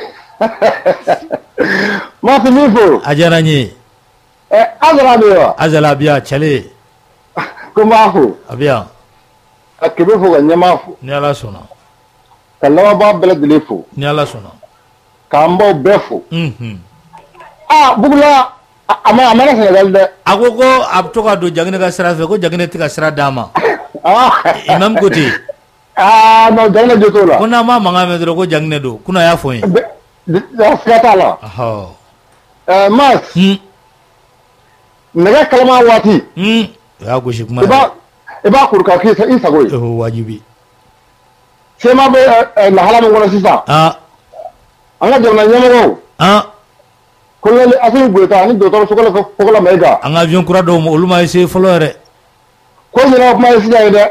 ma fi min fɔ a diyara n ye ɛ Azara bɛ wa Azala biya Cɛle ko n b'a fɔ a biya ka Kebe fɔ ka Ɲɛma fɔ ni Ala sɔnna ka lamɛnbaga bɛɛ lajɛlen fɔ ni Ala sɔnna k'an baw bɛɛ fɔ unhun ah Bugula a ma a mana Senegal dɛ a ko ko a bɛ to ka don Jaginɛ ka sira fɛ ko Jaginɛ tɛ ka sira d'a ma ah Imam ko ten ah non Jaginɛ jo t'o la ko n'an ma mankan mɛn dɔrɔn ko Jaginɛ don kunun a y'a fɔ n ye siga t'a la ɔhɔ ɛɛ Mas hun nɛgɛ kalama waati hun o y'a gosi kuma i b'a i b'a kuru k'a k'i i sago ye o wajibi sema bɛ ɛ lahala min kɔnɔ sisan ah an ka jamana ɲɛmɔgɔw ah kolonɛli Asimi Goyita ani dɔgɔtɔrɔ Sogola Sogola Mayiga an ka avion kura dɔw ma olu ma essayer fɔlɔ yɛrɛ ko ɲinɛ kuma ye sisan ye dɛ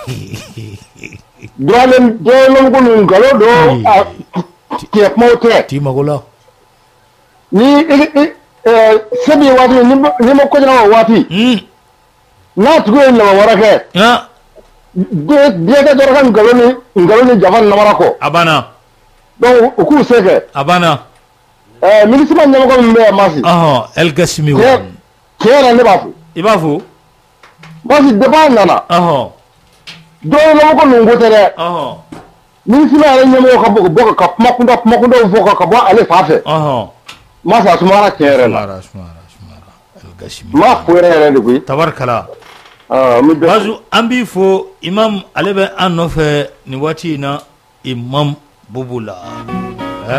dɔɔnin dɔɔnin ko nin nkalon don a tiɲɛ kumaw tɛ t'i mago la ni i i ɛɛ se b'i ye waati min n'i ma ko ɲɛnabɔ o waati hun n'a tigi ye nama wɛrɛ kɛ ah diɲɛ kɛ dɔrɔn ka nkalon ni nkalon ni jafa namara kɔ a banna donc u k'u se kɛ a banna ɛɛ minisima ɲɛmɔgɔ min bɛ yan Masi ɔhɔn El Gasimi wa tiɲɛ tiɲɛ yɛrɛ ne b'a fɔ i b'a fɔ Masi depuis a nana ɔhɔn dɔɔnin ɲɛmɔgɔ ninnu ko tɛ dɛ ɔhɔn minisima yɛrɛ ɲɛmɔgɔ ka bɔ ka bɔ ka kuma kunda kuma kundaw fɔ ka bɔ ale fa fɛ ɔhɔn Masi a sumayara tiɲɛ yɛrɛ la sumara sumara sumara El Gasimi ma fo yɛrɛ yɛrɛ de koyi tabarikala aa n bɛ bɛɛ Bazu an b'i fo Imam ale bɛ an nɔfɛ nin waati in na Imam Bubu la ɛ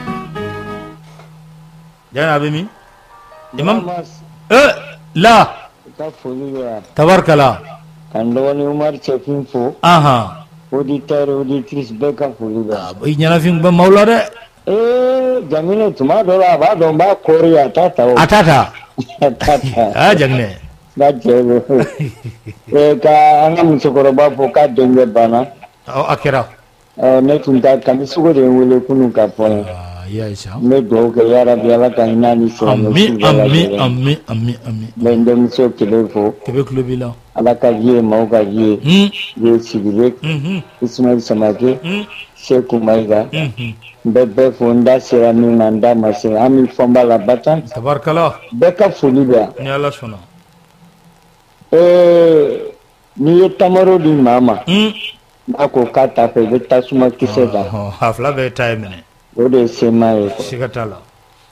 jana a bɛ min Imam eh la ka foli bɛ yan tabarikala ka n dɔgɔnin Umar Cɛfin fo ahan auditeur auditrice bɛɛ ka foli bɛ yan i ɲɛnafin bɛ maaw la dɛ ee Jaginɛ tuma dɔ la a b'a dɔn n b'a kɔɔri a t'a ta o a t'a ta a t'a ta a Jaginɛ n ka cɛ don ee ka an ka musokɔrɔba fɔ k'a denkɛ banna a kɛra ɛ ne tun t'a Kamisogo de ye n wele kunun ka fɔ n ye i y'a ye sa n bɛ dugawu kɛ yarabi Ala ka hinɛ ni ami ami ami ami ami n bɛ n denmuso Kebe fo Kebe tulo b'i la Ala ka vie ye maaw ka vie ye ye Sidibe Ismail Samake Seku Mayiga n bɛ bɛɛ fo n da sera min ma n da ma se an bɛ fɔnba la Batan tabarikala bɛɛ ka foli bɛ yan ni Ala sɔnna ee n'i ye tamaro di maa ma n'a ko k'a t'a fɛ i bɛ tasuma kisɛ ta a fila bɛɛ ta ye minɛ o de ye sema ye siga t'a la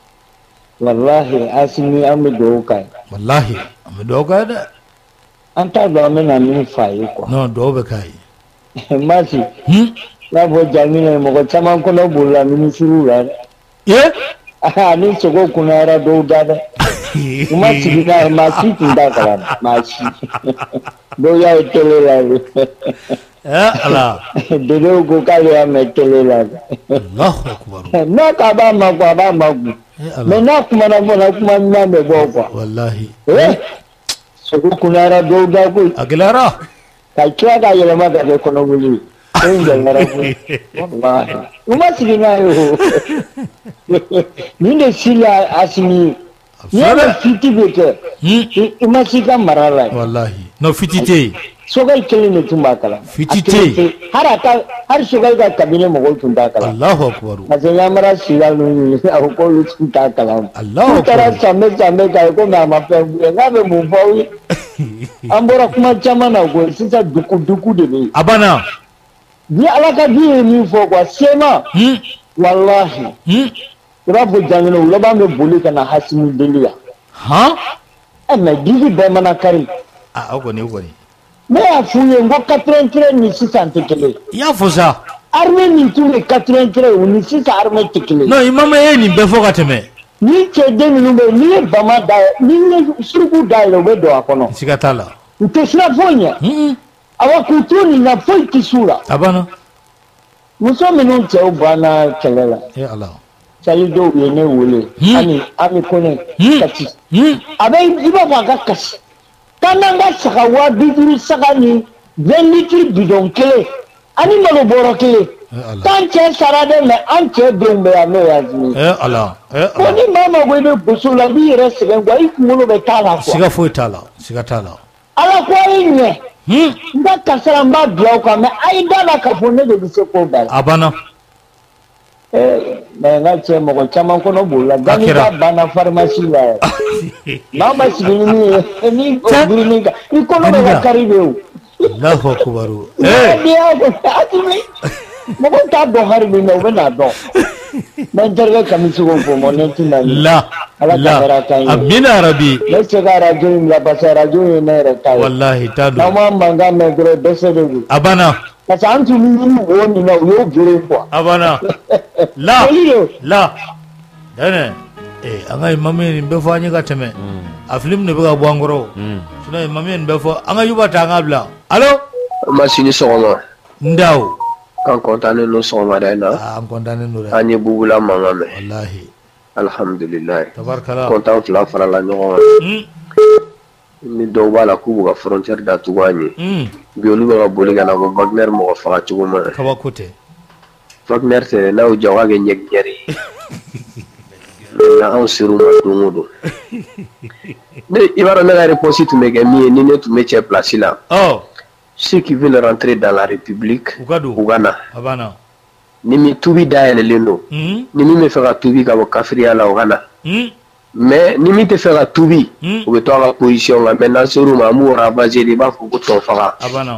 walahi Asimi an bɛ dugawu k'a ye walahi an bɛ dugawu k'a ye dɛ an t'a dɔn an bɛna min f'a ye quoi non dugawu bɛ k'a ye Masi n b'a fɔ Jaginɛ mɔgɔ caman kɔnɔ bolila minisiriw la dɛ ye ani sogo kunnayara dɔw da dɛ u ma sigi n'a ye maa si tun t'a kalama maa si dɔw y'a ye télé la de eh Ala Dedew ko k'ale y'a mɛn télé la de Allahu akbar n'a k'a b'a ma kun a b'a ma kun mais n'a kumana fana kuma ɲuman bɛ bɔ quoi wallahi eh sogo kunnayara dɔw da koyi a gɛlɛyara ka tila ka yɛlɛma ka kɛ kɔnɔboli ye o ye gɛlɛyara koyi wallahi u ma sigi n'a ye o nin de si la Asimi ye n'i y'a mɛn fiti bɛ kɛ i ma s'i ka mara la wallahi non fiti tɛ yen Sogal kelen de tun b'a kalan fiti tɛ yen hari a ka hari Sogal ka cabinet mɔgɔw tun t'a kalan Allahu akbar parce que Ɲamara Sira ninnu a ko k'olu tun t'a kalan Allahu u taara akbar sanbe sanbe k'a ye komi a ma fɛn f'u ye n'a bɛ mun fɔ aw ye an bɔra kuma caman na ko sisan duku duku de bɛ yen a banna bi Ala ka bi ye min fɔ quoi sema walahi i b'a fɔ Jaginɛ u laban bɛ boli ka na Asimi deli yan han ɛ mais digi bɛɛ mana kari ah o kɔni o kɔni ne y'a f'u ye n ko quatre-vingt-treize ni sisan tɛ kelen ye i y'a fɔ sa armée min tun bɛ quatre-vingt-treize u ni sisan armée tɛ kelen ye non Imam ye nin bɛɛ fɔ ka tɛmɛ ni cɛden ninnu bɛ yen n'i ye bama da n'i ye suruku da yɛlɛ u bɛ don a kɔnɔ siga t'a la u tɛ siran foyi ɲɛ awa k'u to nin na foyi tɛ s'u la a banna muso minnu cɛw banna kɛlɛ la e Ala sali dɔw ye ne wele ani Ami Kone kasi a bɛ i b'a fɔ a ka kasi kan n'an ka saga wa bi duuru saga ni vingt litres bidon kelen ani malo bɔrɔ kelen Tant que sara de mais an cɛ denw bɛ yan n'o y'Asimi. Eh ala. Eh ala. Ko ni maa ma ko i bɛ boso la b'i yɛrɛ sɛgɛn quoi i kunkolo bɛ t'a la quoi. Siga foyi t'a la siga t'a la. Ala ko a ye ɲɛ. N ka kasara n b'a bila aw kan mais a ye da la k'a fɔ ne de bɛ se k'o bɛɛ la. A banna. Eh mais n ka cɛ mɔgɔ caman kɔnɔ b'o la. Gani ka banna pharmacie la yɛrɛ. Maa ma sigi ni min ye ni o girinni kan i kɔnɔ bɛ ka kari de o. Allahu akbar. Eh. Asimi. Mɔgɔ t'a dɔn hali bi mais u bɛ n'a dɔn. Mais n terikɛ Kamisi ko fɔ mɔ ne tɛna nin. La. Ala ka hɛrɛ k'an ye. Amina rabi. Ne tɛ se ka radio in bila parce que radio ye ne yɛrɛ ta ye. Wallahi t'a dɔn. N'aw ma mankan mɛn dɔrɔn dɛsɛ de don. A banna. Parce que an tun bɛ ɲini wo min na u y'o gere quoi. A banna. La. La. Dɛnɛ. Eh an ka imam ye nin bɛɛ fɔ an ye ka tɛmɛ. A film de bɛ ka bɔ an kɔrɔ. Sinon imam ye nin bɛɛ fɔ an ka Yuba ta an ka bila. Allo. Ma sini sɔgɔma. Ndaw. Kan kontanen no sɔgɔmada in na. Ah an kontanen no dɛ. An ye bubula mankan mɛn. Wallahi. Alhamdulillah. Tabarkala. Kontan fila farala ɲɔgɔn kan. Ni dɔw b'a la k'u b'u ka frontière datugu an ye. Bi olu bɛ ka boli ka na ko Wagner mɔgɔ faga cogo ma. Kabako tɛ. Wagner tɛ n'a y'o ja u b'a kɛ ɲɛgɛri ye. Maintenant anw ser'u ma don o don. Ne i b'a dɔn ne ka réponse tun bɛ kɛ min ye ni ne tun bɛ cɛ place la. Ceux qui veulent rentrer dans la République, Ougana. Ni mi tubi dayɛlɛlen don. Ni min bɛ fɛ ka tubi ka bɔ kafiriya la Ougana. Mais ni min tɛ fɛ ka tubi, u bɛ to a ka position la. Maintenant ser'u ma an b'u ravager de i b'a fɔ ko tɔn faga.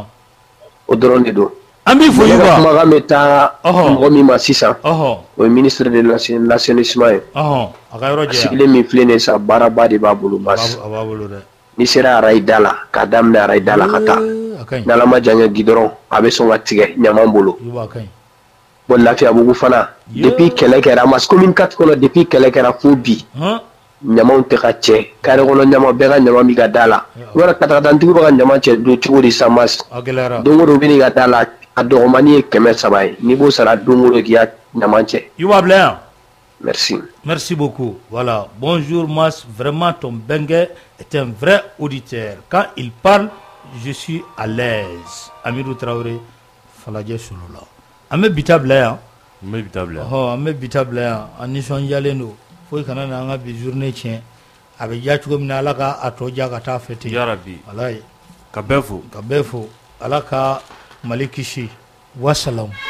O dɔrɔn de don. An b'i fo Yuba. Kumakan bɛ taa mɔgɔ min ma sisan. O ye ministre de l'assainissement ye. A ka yɔrɔ jɛya. A sigilen min filɛ nin ye sa baaraba de b'a bolo basi. A b'a bolo dɛ. Ni sera Arayida la k'a daminɛ Arayida la ka taa. N'Ala ma jan kɛ gidɔrɔn a bɛ sɔn ka tigɛ ɲaman bolo. Bon Lafiyabugu fana depuis kɛlɛ kɛra Amas commune quatre kɔnɔ depuis kɛlɛ kɛra fo bi ɲamanw tɛ ka cɛ carré kɔnɔ ɲaman bɛɛ ka ɲaman bɛ ka da la. I b'a dɔn katakatantigi bɛ ka ɲaman cɛ don cogo di sa Mas. Don o don u bɛ n'i ka da la a dɔgɔmani ye kɛmɛ saba ye n'i b'o sara don o don k'i ka ɲaman cɛ. Yuba bila yan. Merci. Merci beaucoup. Voilà. Bonjour Mas. Vraiment ton bengue est un vrai auditeur. Quand il parle, je suis à l'aise. Amidou Traoré, Faladje Souloula. Ame bita bila yan. Ame bita bila. Oh, ame bita bila yan. An nisɔndiyalen don. Foyi kana na an ka bi journée tiɲɛ. A bɛ diya cogo min na Ala ka a tɔ diya ka taa fêter. Yarabi. Walayi. Ka bɛɛ fo. Ka bɛɛ fo. Ala ka Mali kisi. Wasalamu.